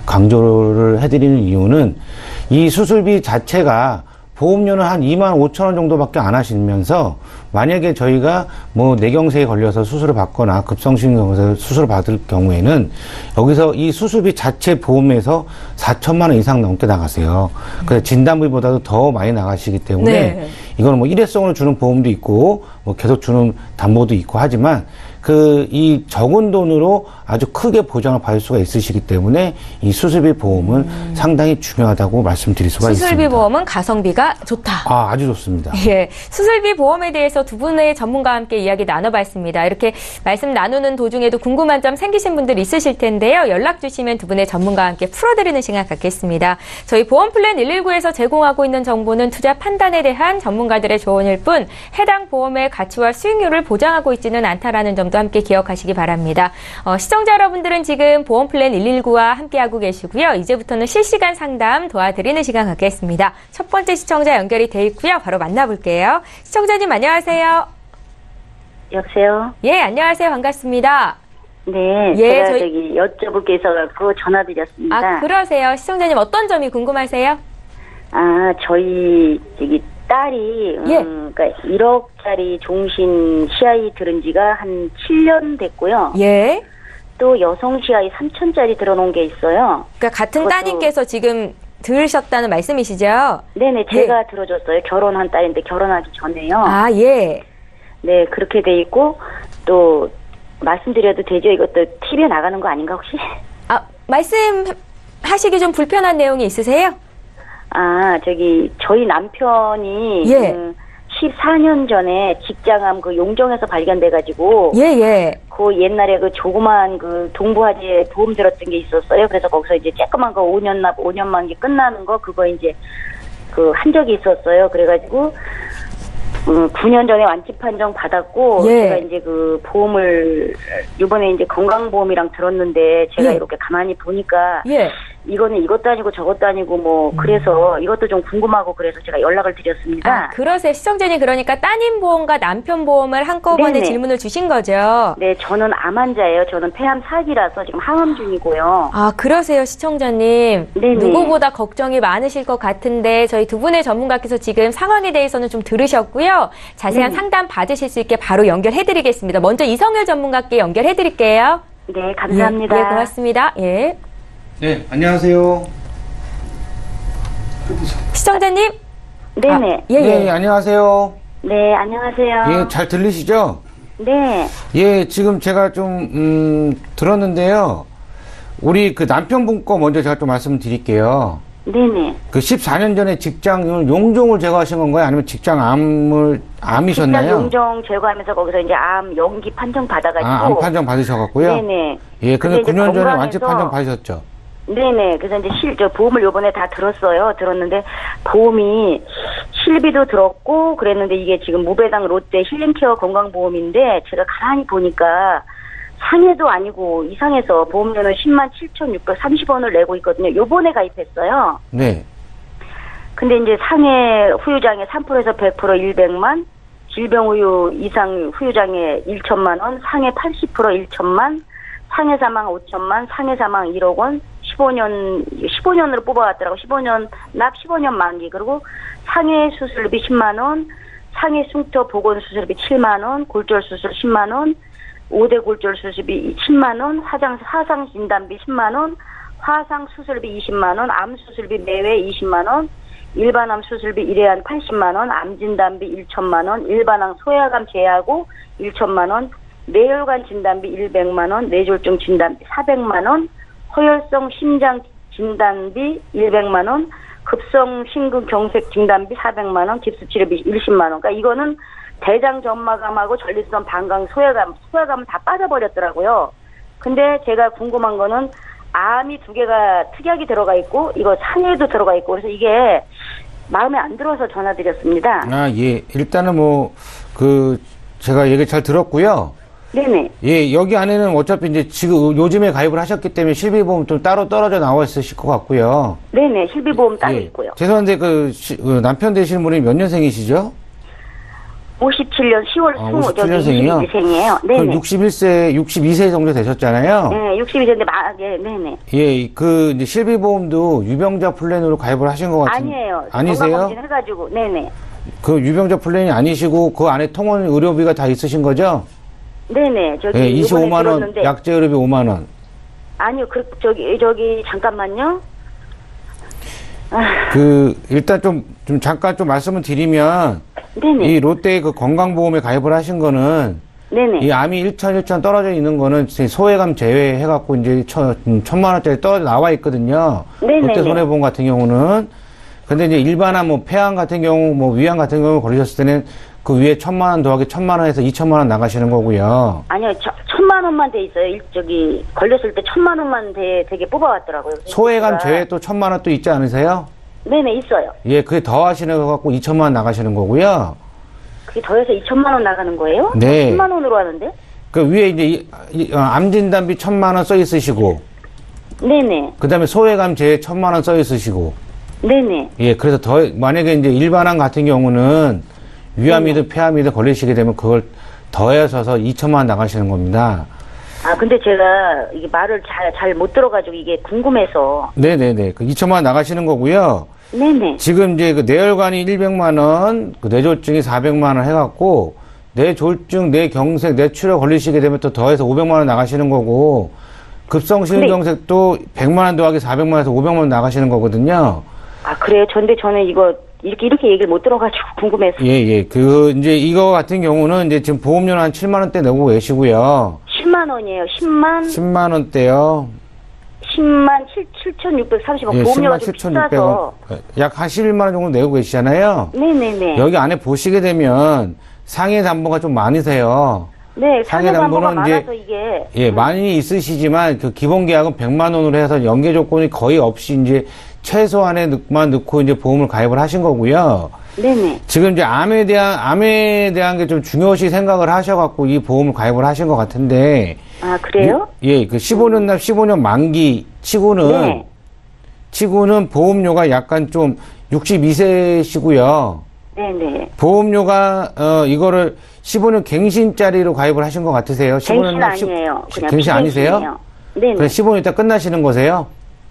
강조를 해드리는 이유는 이 수술비 자체가 보험료는 한 이만 오천 원 정도밖에 안 하시면서 만약에 저희가 뭐 뇌경색에 걸려서 수술을 받거나 급성심경에서 수술을 받을 경우에는 여기서 이 수술비 자체 보험에서 사천만 원 이상 넘게 나가세요. 그래서 진단비보다도 더 많이 나가시기 때문에 네. 이거는 뭐 일회성으로 주는 보험도 있고 뭐 계속 주는 담보도 있고 하지만 그 이 적은 돈으로 아주 크게 보장을 받을 수가 있으시기 때문에 이 수술비 보험은 음. 상당히 중요하다고 말씀드릴 수가 수술비 있습니다. 수술비 보험은 가성비가 좋다. 아, 아주 좋습니다. 예, 수술비 보험에 대해서 두 분의 전문가와 함께 이야기 나눠봤습니다. 이렇게 말씀 나누는 도중에도 궁금한 점 생기신 분들 있으실 텐데요. 연락 주시면 두 분의 전문가와 함께 풀어드리는 시간 갖겠습니다. 저희 보험플랜 일일구에서 제공하고 있는 정보는 투자 판단에 대한 전문가들의 조언일 뿐 해당 보험의 가치와 수익률을 보장하고 있지는 않다라는 점도 함께 기억하시기 바랍니다. 어, 시청자 여러분들은 지금 보험플랜 일일구와 함께하고 계시고요. 이제부터는 실시간 상담 도와드리는 시간 갖겠습니다. 첫 번째 시청자 연결이 돼 있고요. 바로 만나볼게요. 시청자님 안녕하세요. 여보세요? 예, 안녕하세요. 반갑습니다. 네, 예, 제가 저희... 저기 여쭤볼 게 있어갖고 전화드렸습니다. 아, 그러세요. 시청자님 어떤 점이 궁금하세요? 아, 저희 저기 딸이 예. 음, 그러니까 일억짜리 종신 시아이 들은 지가 한 칠 년 됐고요. 예. 또 여성 시아이 삼천짜리 들어놓은 게 있어요. 그러니까 같은 그것도... 따님께서 지금 들으셨다는 말씀이시죠? 네네, 제가 예. 들어줬어요. 결혼한 딸인데 결혼하기 전에요. 아, 예. 네, 그렇게 돼 있고 또 말씀드려도 되죠? 이것도 티비에 나가는 거 아닌가 혹시? 아, 말씀하시기 좀 불편한 내용이 있으세요? 아, 저기 저희 남편이 예. 음, 십사 년 전에 직장암 그 용정에서 발견돼가지고 예, 예. 그 옛날에 그 조그만 그 동부화재 보험 들었던 게 있었어요. 그래서 거기서 이제 조그만 거 오 년 납 오 년 만기 끝나는 거 그거 이제 그 한 적이 있었어요. 그래가지고 음, 구 년 전에 완치 판정 받았고 예. 제가 이제 그 보험을 이번에 이제 건강보험이랑 들었는데 제가 예. 이렇게 가만히 보니까 예. 이거는 이것도 아니고 저것도 아니고 뭐 그래서 이것도 좀 궁금하고 그래서 제가 연락을 드렸습니다. 아, 그러세요. 시청자님 그러니까 따님 보험과 남편 보험을 한꺼번에 네네. 질문을 주신 거죠. 네, 저는 암 환자예요. 저는 폐암 사기라서 지금 항암 중이고요. 아, 그러세요, 시청자님. 네네. 누구보다 걱정이 많으실 것 같은데 저희 두 분의 전문가께서 지금 상황에 대해서는 좀 들으셨고요. 자세한 네. 상담 받으실 수 있게 바로 연결해드리겠습니다. 먼저 이성열 전문가께 연결해드릴게요. 네, 감사합니다. 예, 예, 고맙습니다. 예. 네, 안녕하세요. 시청자님. 네네. 아, 예, 예. 네, 안녕하세요. 네, 안녕하세요. 예, 잘 들리시죠? 네. 예, 지금 제가 좀, 음, 들었는데요. 우리 그 남편분 거 먼저 제가 좀 말씀을 드릴게요. 네네. 그 십사 년 전에 직장 용종을 제거하신 건가요? 아니면 직장 암을, 암이셨나요? 직장 용종 제거하면서 거기서 이제 암 연기 판정 받아가지고. 아, 암 판정 받으셔갖고요? 네네. 예, 근데 근데 구 년 이제 전에 건강해서- 완치 판정 받으셨죠? 네네. 그래서 이제 실, 저 보험을 요번에 다 들었어요. 들었는데 보험이 실비도 들었고 그랬는데 이게 지금 무배당 롯데 힐링케어 건강보험인데 제가 가만히 보니까 상해도 아니고 이상해서 보험료는 십만 칠천육백삼십 원을 내고 있거든요. 요번에 가입했어요. 네. 근데 이제 상해 후유장애 삼 퍼센트에서 백 퍼센트 일백만, 질병 후유 이상 후유장애 천만 원, 상해 팔십 퍼센트 천만, 상해 사망 오천만, 상해 사망 일억 원, 십오 년, 십오 년으로 뽑아왔더라고. 십오 년, 납 십오 년 만기. 그리고 상해 수술비 십만 원, 상해 숭터 보건 수술비 칠만 원, 골절 수술 십만 원, 오 대 골절 수술비 십만 원, 화장, 화상 진단비 십만 원, 화상 수술비 이십만 원, 암 수술비 매회 이십만 원, 일반암 수술비 일 회한 팔십만 원, 암 진단비 천만 원, 일반암 소야암 제하고 천만 원, 뇌혈관 진단비 백만 원, 뇌졸중 진단비 사백만 원, 허혈성 심장 진단비 백만 원, 급성 심근경색 진단비 사백만 원, 깁스치료비 십만 원. 그러니까 이거는 대장 점마감하고 전립선 방광 소야감, 소야감은 다 빠져버렸더라고요. 근데 제가 궁금한 거는 암이 두 개가 특약이 들어가 있고 이거 상해도 들어가 있고 그래서 이게 마음에 안 들어서 전화드렸습니다. 아, 예. 일단은 뭐, 그, 제가 얘기 잘 들었고요. 네네. 예, 여기 안에는 어차피 이제 지금 요즘에 가입을 하셨기 때문에 실비보험 좀 따로 떨어져 나와 있으실 것 같고요. 네네. 실비보험 따로 예. 있고요. 죄송한데 그, 시- 그 남편 되시는 분이 몇 년생이시죠? 오십칠 년 시월 아, 이십, 오십칠 년생이요? 이십이 세생이에요. 그럼 네네. 육십일 세, 육십이 세 정도 되셨잖아요. 네, 육십이 세인데 마, 예, 네네. 예, 그 이제 실비보험도 유병자 플랜으로 가입을 하신 것 같은데. 아니에요. 아니세요? 건강검진 해가지고, 네네. 그 유병자 플랜이 아니시고 그 안에 통원 의료비가 다 있으신 거죠? 네네. 저기 예, 이번에 이십오만 원, 들었는데- 약재 의료비 오만 원. 아니요, 그 저기 저기 잠깐만요. 아, 그 일단 좀, 좀 잠깐 좀 말씀을 드리면 네네. 이 롯데 그 건강보험에 가입을 하신 거는 네네. 이 암이 일천, 일천 떨어져 있는 거는 소외감 제외해갖고 이제 천, 음, 천만 원짜리 떨어져 나와 있거든요. 네네네. 롯데 손해보험 같은 경우는. 근데 이제 일반암 뭐 폐암 같은 경우 뭐 위암 같은 경우 걸리셨을 때는 그 위에 천만 원 더하기 천만 원에서 이천만 원 나가시는 거고요. 아니요, 저, 천만 원만 돼 있어요. 일, 저기 걸렸을 때 천만 원만 돼 되게 뽑아왔더라고요. 그래서 소외감 제가- 제외 또 천만 원 또 있지 않으세요? 네네 있어요. 예, 그게 더하시는 거 갖고 이천만 원 나가시는 거고요. 그게 더해서 이천만 원 나가는 거예요? 네. 천만 원으로 하는데? 그 위에 이제 이, 이, 어, 암진단비 천만 원 써 있으시고, 네네. 그 다음에 소외감 제외 천만 원 써 있으시고, 네네. 예, 그래서 더, 만약에 이제 일반암 같은 경우는 위암이든 폐암이든 걸리시게 되면 그걸 더해서서 이천만 원 나가시는 겁니다. 아 근데 제가 이게 말을 잘 잘 못 들어가지고 이게 궁금해서. 네네네. 그 이천만 원 나가시는 거고요. 네네. 지금 이제 그 뇌혈관이 일백만 원, 그 뇌졸중이 사백만 원 해갖고, 뇌졸중, 뇌경색, 뇌출혈 걸리시게 되면 또 더해서 오백만 원 나가시는 거고, 급성심경색도 백만 원 더하기 사백만 원에서 오백만 원 나가시는 거거든요. 아 그래요? 전데 저는 이거 이렇게 이렇게 얘기를 못 들어가지고 궁금해서. 예, 예. 그, 이제 이거 같은 경우는 이제 지금 보험료는 한 칠만 원대 내고 계시고요. 십만 원이에요. 십만 십만 원대요. 십만 칠천육백삼십 원. 예, 보험료가 십만 좀 칠천육백 원. 비싸서. 약 한 십일만 원 정도 내고 계시잖아요. 네네네. 여기 안에 보시게 되면 상해 담보가 좀 많으세요. 네, 상해 상해 담보가 담보는 이제 많아서 이게. 예, 음. 많이 있으시지만 그 기본 계약은 백만 원으로 해서 연계 조건이 거의 없이 이제 최소한에만 넣고 이제 보험을 가입을 하신 거고요. 네네. 지금 이제 암에 대한 암에 대한 게 좀 중요시 생각을 하셔갖고 이 보험을 가입을 하신 것 같은데. 아, 그래요? 유- 예, 그 십오 년 납 십오 년 만기 치고는 네. 치고는 보험료가 약간 좀 육십이 세시고요. 네네. 보험료가 어 이거를 십오 년 갱신짜리로 가입을 하신 것 같으세요? 십오 년 갱신 납 십- 아니에요. 그냥 갱신 아니세요? 비갱신이에요. 네네. 그럼 십오 년 있다 끝나시는 거세요?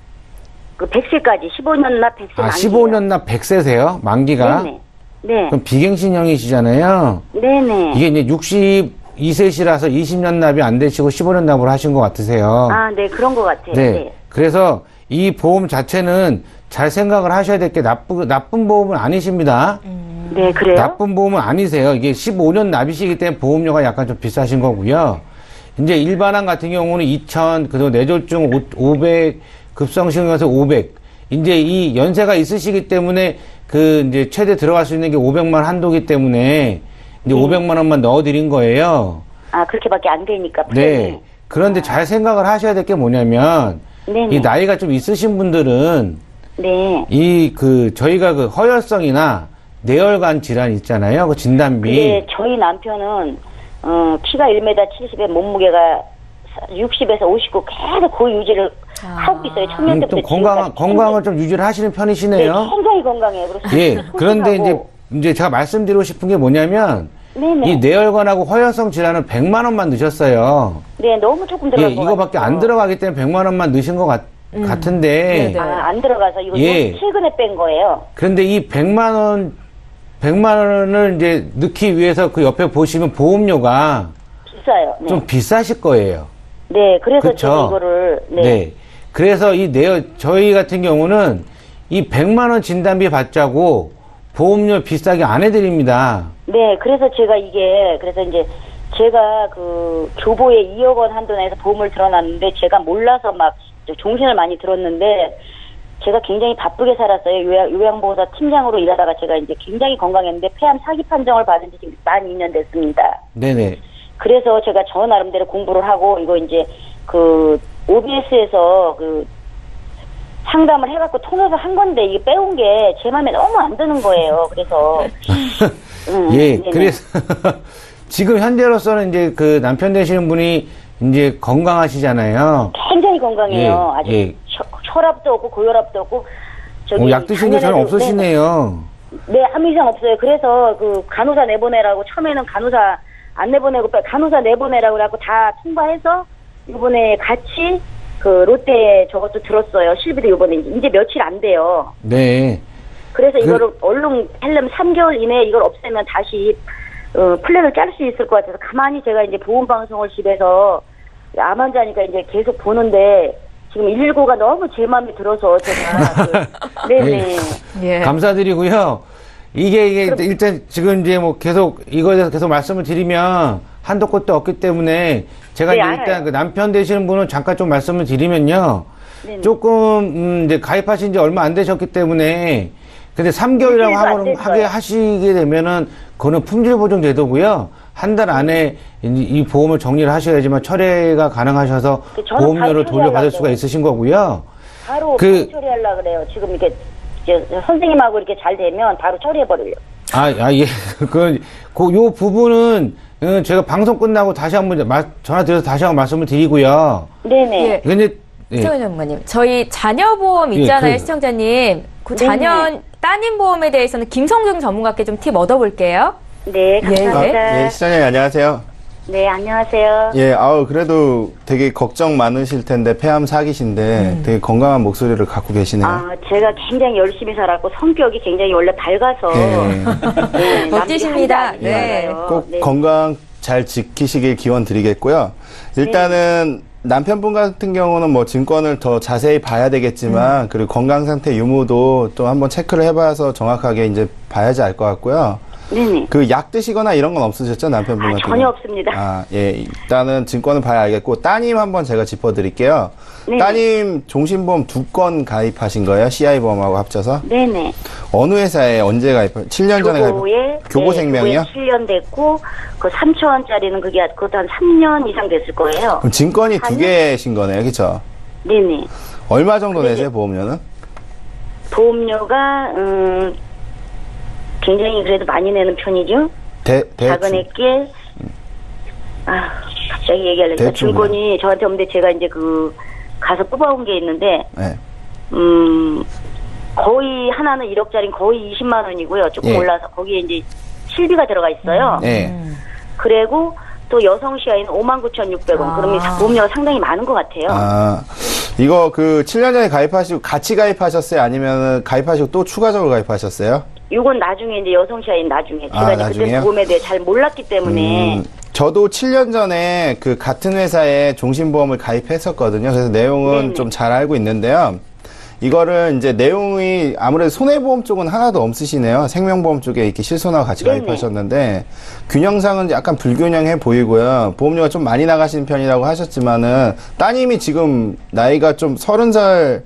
그 백 세까지 십오 년 납 백 세 아, 만기예요. 십오 년 납 백 세세요? 만기가? 네네. 네. 그럼 비갱신형이시잖아요. 네네. 이게 이제 육십이 세시라서 이십 년 납이 안 되시고 십오 년 납을 하신 것 같으세요. 아, 네, 그런 것 같아요. 네. 네. 그래서 이 보험 자체는 잘 생각을 하셔야 될 게 나쁜, 나쁜 보험은 아니십니다. 네, 그래요? 나쁜 보험은 아니세요. 이게 십오 년 납이시기 때문에 보험료가 약간 좀 비싸신 거고요. 이제 일반암 같은 경우는 이천, 그리고 뇌졸중 오백, 급성식염에서 오백. 이제 이 연세가 있으시기 때문에 그 이제 최대 들어갈 수 있는 게 오백만 한도기 때문에 이제 오백만 원만 넣어드린 거예요. 아, 그렇게밖에 안 되니까. 네. 플랜이. 그런데 잘 생각을 하셔야 될 게 뭐냐면 네네. 이 나이가 좀 있으신 분들은 네. 이 그 저희가 그 허혈성이나 뇌혈관 질환 있잖아요. 그 진단비. 근데 저희 남편은 어, 키가 일 미터 칠십에 몸무게가 육십에서 오십구 계속 그 유지를 아. 하고 있어요. 청년 음, 때부터 좀 건강 지금까지. 건강을 좀 유지를 하시는 네, 편이시네요. 굉장히 건강해요. 그래서 예. 소심하고. 그런데 이제 이제 제가 말씀드리고 싶은 게 뭐냐면 네네. 이 뇌혈관하고 허혈성 질환은 백만 원만 넣으셨어요. 네, 너무 조금 예, 들어간 것 이거밖에 같아요. 안 들어가기 때문에 백만 원만 넣으신 것 같, 음. 같은데. 네네. 아, 안 들어가서 이거 예. 너무 최근에 뺀 거예요. 그런데 이 백만 원, 백만 원을 이제 넣기 위해서 그 옆에 보시면 보험료가 비싸요. 네. 좀 비싸실 거예요. 네, 그래서 그쵸? 제가 이거를 네. 네. 그래서 이 내, 저희 같은 경우는 이 백만 원 진단비 받자고 보험료 비싸게 안 해드립니다. 네, 그래서 제가 이게 그래서 이제 제가 그 교보에 이억 원 한도 내에서 보험을 들어놨는데 제가 몰라서 막 종신을 많이 들었는데 제가 굉장히 바쁘게 살았어요. 요양, 요양보호사 팀장으로 일하다가 제가 이제 굉장히 건강했는데 폐암 사기 판정을 받은 지 지금 만 이 년 됐습니다. 네네. 그래서 제가 저 나름대로 공부를 하고 이거 이제 그 오비에스에서 그 상담을 해갖고 통해서 한 건데 이게 빼온 게 제 마음에 너무 안 드는 거예요. 그래서 음, 예, 네네. 그래서 지금 현재로서는 이제 그 남편 되시는 분이 이제 건강하시잖아요. 굉장히 건강해요. 예, 아주 예. 혈- 혈압도 없고 고혈압도 없고 저기 어, 약 드신 게 전혀 작년에도- 없으시네요. 네, 네, 아무 이상 없어요. 그래서 그 간호사 내보내라고 처음에는 간호사 안 내보내고 빼- 간호사 내보내라고 그래갖고 다 통과해서 이번에 같이 그 롯데 저것도 들었어요. 실비도 이번에 이제 며칠 안 돼요. 네. 그래서 그- 이거를 얼른 하려면 삼 개월 이내에 이걸 없애면 다시 어, 플랜을 짤 수 있을 것 같아서 가만히 제가 이제 보험 방송을 집에서 암 환자니까 이제 계속 보는데 지금 일일구가 너무 제 마음에 들어서 제가 그, 네네. 예. 감사드리고요. 이게, 이게 일단 지금 이제 뭐 계속 이거에 대해서 계속 말씀을 드리면 한도 끝도 없기 때문에 제가 네, 이제 알아요. 일단 그 남편 되시는 분은 잠깐 좀 말씀을 드리면요. 네네. 조금, 음, 이제 가입하신 지 얼마 안 되셨기 때문에 근데 삼 개월이라고 일주일도 안 하고, 됐어요. 하게 하시게 되면은 그거는 품질 보증 제도고요. 한 달 안에 이, 이 보험을 정리를 하셔야지만 철회가 가능하셔서 그 저는 보험료를 바로 돌려받을 수가 처리하려고. 있으신 거고요. 바로 그- 바로 처리하려고 그래요. 지금 이렇게 이제 선생님하고 이렇게 잘 되면 바로 처리해버리려고. 아, 아, 예. 그, 그, 요 부분은, 어, 제가 방송 끝나고 다시 한 번, 마- 전화 드려서 다시 한 번 말씀을 드리고요. 네네. 예. 근데, 예. 최원 전문가님, 저희 자녀 보험 예, 있잖아요, 그- 시청자님. 그 네네. 자녀 따님 보험에 대해서는 김성중 전문가께 좀 팁 얻어볼게요. 네, 감사합니다. 아, 예, 시장님 안녕하세요. 네, 안녕하세요. 예, 아우 그래도 되게 걱정 많으실 텐데 폐암 사기신데 되게 건강한 목소리를 갖고 계시네요. 아, 제가 굉장히 열심히 살았고 성격이 굉장히 원래 밝아서 예. 네, 멋지십니다. 남들이 네. 하지 않아요. 꼭 네. 건강 잘 지키시길 기원 드리겠고요. 일단은 남편분 같은 경우는 뭐 증권을 더 자세히 봐야 되겠지만 음. 그리고 건강 상태 유무도 또 한번 체크를 해봐서 정확하게 이제 봐야지 알 것 같고요. 네네. 그 약 드시거나 이런 건 없으셨죠? 남편분 아, 같은 전혀 경우? 없습니다. 아, 예. 일단은 증권은 봐야 알겠고, 따님 한번 제가 짚어드릴게요. 네네. 따님 종신보험 두 건 가입하신 거예요? 씨아이보험하고 합쳐서? 네네. 어느 회사에 언제 가입, 칠 년 전에 가입, 교보에 교보생명이요? 네, 칠 년 됐고 그 삼천 원짜리는 그게 그것도 한 삼 년 이상 됐을 거예요. 그럼 증권이 두 한 개신 거네요, 그쵸? 네네. 얼마 정도 근데 내세요, 보험료는? 보험료가 음 굉장히 그래도 많이 내는 편이죠. 대, 대, 작은액게 아 갑자기 얘기하려니까 대충 증권이 저한테 없는데 제가 이제 그 가서 뽑아온 게 있는데 네. 음 거의 하나는 일억짜리 거의 이십만 원이고요. 조금 예. 올라서 거기에 이제 실비가 들어가 있어요. 네. 그리고 또 여성 시아인 오만 구천육백 원. 아. 그러면 보험료가 상당히 많은 것 같아요. 아, 이거 그 칠 년 전에 가입하시고 같이 가입하셨어요? 아니면 가입하시고 또 추가적으로 가입하셨어요? 이건 나중에 이제 여성 시아인 나중에 제가 아, 이제 나중에요? 그때 보험에 대해 잘 몰랐기 때문에 음, 저도 칠 년 전에 그 같은 회사에 종신보험을 가입했었거든요. 그래서 내용은 네네. 좀 잘 알고 있는데요. 이거를 이제 내용이 아무래도 손해보험 쪽은 하나도 없으시네요. 생명보험 쪽에 이렇게 실손하고 같이 네네. 가입하셨는데 균형상은 약간 불균형해 보이고요. 보험료가 좀 많이 나가시는 편이라고 하셨지만은 따님이 지금 나이가 좀 서른 살이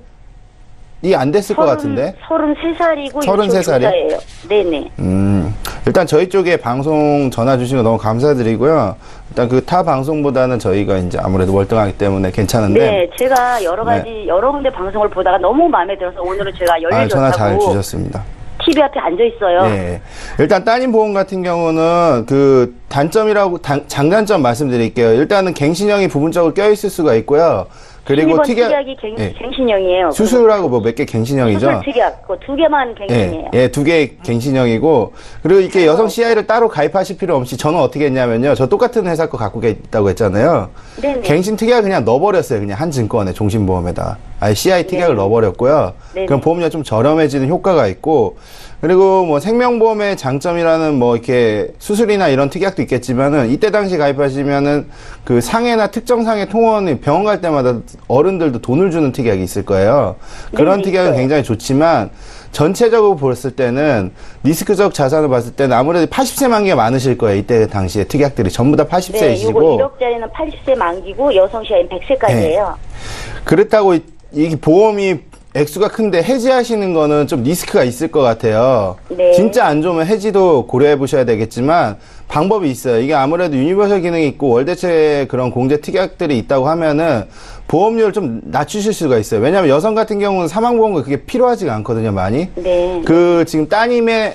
안 됐을 것 같은데. 서른세 살이고 서른세 살이요? 네네. 음, 일단 저희 쪽에 방송 전화 주신 거 너무 감사드리고요. 일단 그 타 방송보다는 저희가 이제 아무래도 월등하기 때문에 괜찮은데. 네, 제가 여러 가지 여러 군데 방송을 보다가 너무 마음에 들어서 오늘은 제가 아, 열일 전화 잘 좋다고 주셨습니다. 티비 앞에 앉아 있어요. 예. 일단 따님 보험 같은 경우는 그 단점이라고 단, 장단점 말씀드릴게요. 일단은 갱신형이 부분적으로 껴있을 수가 있고요. 그리고 일 번 특약, 특약이 갱, 예. 갱신형이에요. 수술하고 뭐 몇 개 갱신형이죠. 수술 특약 그 두 개만 갱신이에요. 예, 예, 두 개 갱신형이고, 그리고 이렇게 여성 씨아이를 따로 가입하실 필요 없이 저는 어떻게 했냐면요. 저 똑같은 회사 거 갖고 있다고 했잖아요. 네네. 갱신 특약을 그냥 넣어버렸어요. 그냥 한 증권에, 종신보험에다. 아예 씨아이 특약을 네네. 넣어버렸고요. 네네. 그럼 보험료가 좀 저렴해지는 효과가 있고, 그리고 뭐 생명보험의 장점이라는 뭐 이렇게 수술이나 이런 특약도 있겠지만은 이때 당시 가입하시면은 그 상해나 특정 상해 통원이 병원 갈 때마다 어른들도 돈을 주는 특약이 있을 거예요. 그런 네네, 특약은 있어요. 굉장히 좋지만 전체적으로 봤을 때는 리스크적 자산을 봤을 때는 아무래도 팔십 세 만기가 많으실 거예요. 이때 당시에 특약들이 전부 다 팔십 네, 세이시고. 이거 일억짜리는 팔십 세 만기고 여성 시아인 백 세까지예요. 그렇다고 이, 이 보험이 액수가 큰데 해지하시는 거는 좀 리스크가 있을 것 같아요. 네. 진짜 안 좋으면 해지도 고려해 보셔야 되겠지만 방법이 있어요. 이게 아무래도 유니버설 기능이 있고 월대체 그런 공제 특약들이 있다고 하면은 보험료를 좀 낮추실 수가 있어요. 왜냐하면 여성 같은 경우는 사망보험가 그게 필요하지가 않거든요, 많이. 네. 그 지금 따님의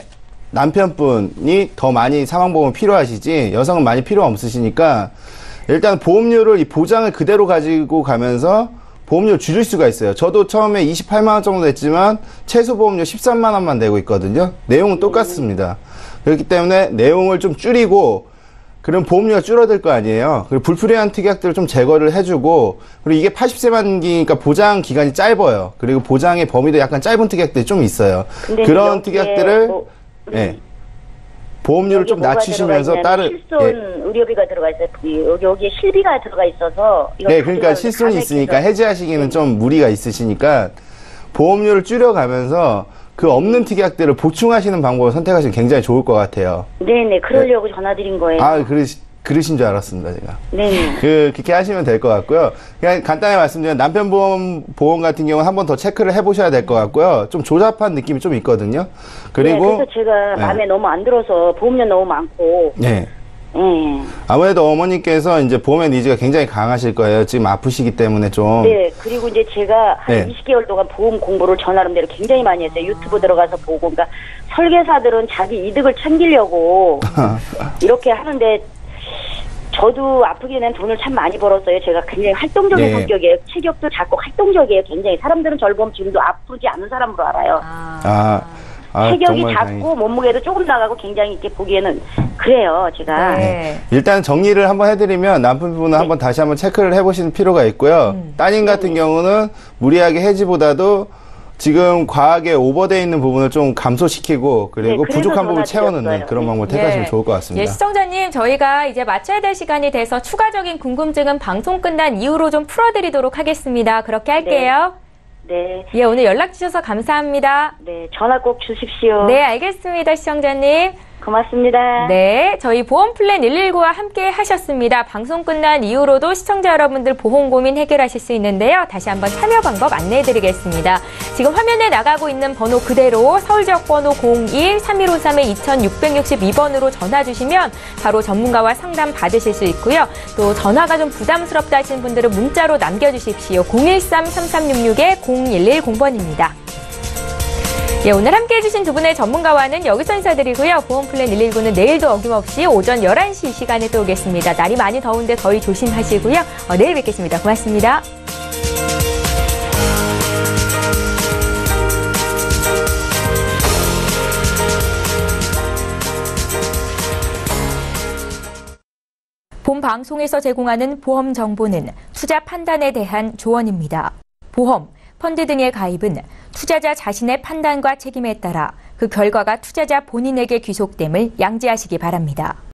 남편분이 더 많이 사망보험 필요하시지 여성은 많이 필요 없으시니까 일단 보험료를 이 보장을 그대로 가지고 가면서 보험료 줄일 수가 있어요. 저도 처음에 이십팔만 원 정도 냈지만 최소 보험료 십삼만 원만 내고 있거든요. 내용은 똑같습니다. 그렇기 때문에 내용을 좀 줄이고 그럼 보험료가 줄어들 거 아니에요. 그리고 불필요한 특약들을 좀 제거를 해주고 그리고 이게 팔십 세 만기니까 보장 기간이 짧아요. 그리고 보장의 범위도 약간 짧은 특약들이 좀 있어요. 근데 그런 여기에 특약들을 뭐, 예. 보험료를 여기 좀 뭐가 낮추시면서 들어가 다른 있냐면 실손 예. 의료비가 들어가 있어요. 여기 여기에 실비가 들어가 있어서 이거 네, 그러니까 가져가는데 실손이 감액해서. 있으니까 해지하시기는 좀 무리가 있으시니까 보험료를 줄여가면서 그 없는 특약들을 보충하시는 방법을 선택하시면 굉장히 좋을 것 같아요. 네네 그러려고 전화드린 거예요. 아, 그러시, 그러신 줄 알았습니다, 제가. 네네. 그, 그렇게 하시면 될 것 같고요. 그냥 간단히 말씀드리면 남편 보험, 보험 같은 경우는 한 번 더 체크를 해보셔야 될 것 같고요. 좀 조잡한 느낌이 좀 있거든요. 그리고. 네, 그래서 제가 네. 마음에 너무 안 들어서 보험료 너무 많고. 네. 네. 아무래도 어머니께서 이제 보험의 니즈가 굉장히 강하실 거예요. 지금 아프시기 때문에 좀. 네, 그리고 이제 제가 한 네. 이십 개월 동안 보험 공부를 저 나름대로 굉장히 많이 했어요. 유튜브 들어가서 보고. 그러니까 설계사들은 자기 이득을 챙기려고 이렇게 하는데 저도 아프게 된 돈을 참 많이 벌었어요. 제가 굉장히 활동적인 네. 성격이에요. 체격도 작고 활동적이에요. 굉장히 사람들은 저를 보면 지금도 아프지 않은 사람으로 알아요. 아, 아, 체격이 정말 작고 다행히. 몸무게도 조금 나가고 굉장히 이렇게 보기에는 그래요. 제가. 네. 일단 정리를 한번 해드리면 남편분은 한번 다시 한번 체크를 해보시는 필요가 있고요. 음. 따님 같은 경우는 무리하게 해지보다도 지금 과하게 오버되어 있는 부분을 좀 감소시키고 그리고 네, 그래서 부족한 부분을 전화 채워넣는 드렸어요. 그런 네. 방법을 택하시면 예. 좋을 것 같습니다. 예, 시청자님, 저희가 이제 마쳐야 될 시간이 돼서 추가적인 궁금증은 방송 끝난 이후로 좀 풀어드리도록 하겠습니다. 그렇게 할게요. 네. 예, 오늘 연락 주셔서 감사합니다. 네. 전화 꼭 주십시오. 네, 알겠습니다, 시청자님. 고맙습니다. 네, 저희 보험플랜 일일구와 함께 하셨습니다. 방송 끝난 이후로도 시청자 여러분들 보험 고민 해결하실 수 있는데요. 다시 한번 참여 방법 안내해드리겠습니다. 지금 화면에 나가고 있는 번호 그대로 서울 지역 번호 공일 삼일오삼 이육육이 번으로 전화 주시면 바로 전문가와 상담 받으실 수 있고요. 또 전화가 좀 부담스럽다 하시는 분들은 문자로 남겨주십시오. 공일삼 삼삼육육 공일일공 번입니다. 예, 오늘 함께해 주신 두 분의 전문가와는 여기서 인사드리고요. 보험플랜 일일구는 내일도 어김없이 오전 열한 시 시간에 또 오겠습니다. 날이 많이 더운데 더위 조심하시고요. 어, 내일 뵙겠습니다. 고맙습니다. 본 방송에서 제공하는 보험 정보는 투자 판단에 대한 조언입니다. 보험, 펀드 등의 가입은 투자자 자신의 판단과 책임에 따라 그 결과가 투자자 본인에게 귀속됨을 양지하시기 바랍니다.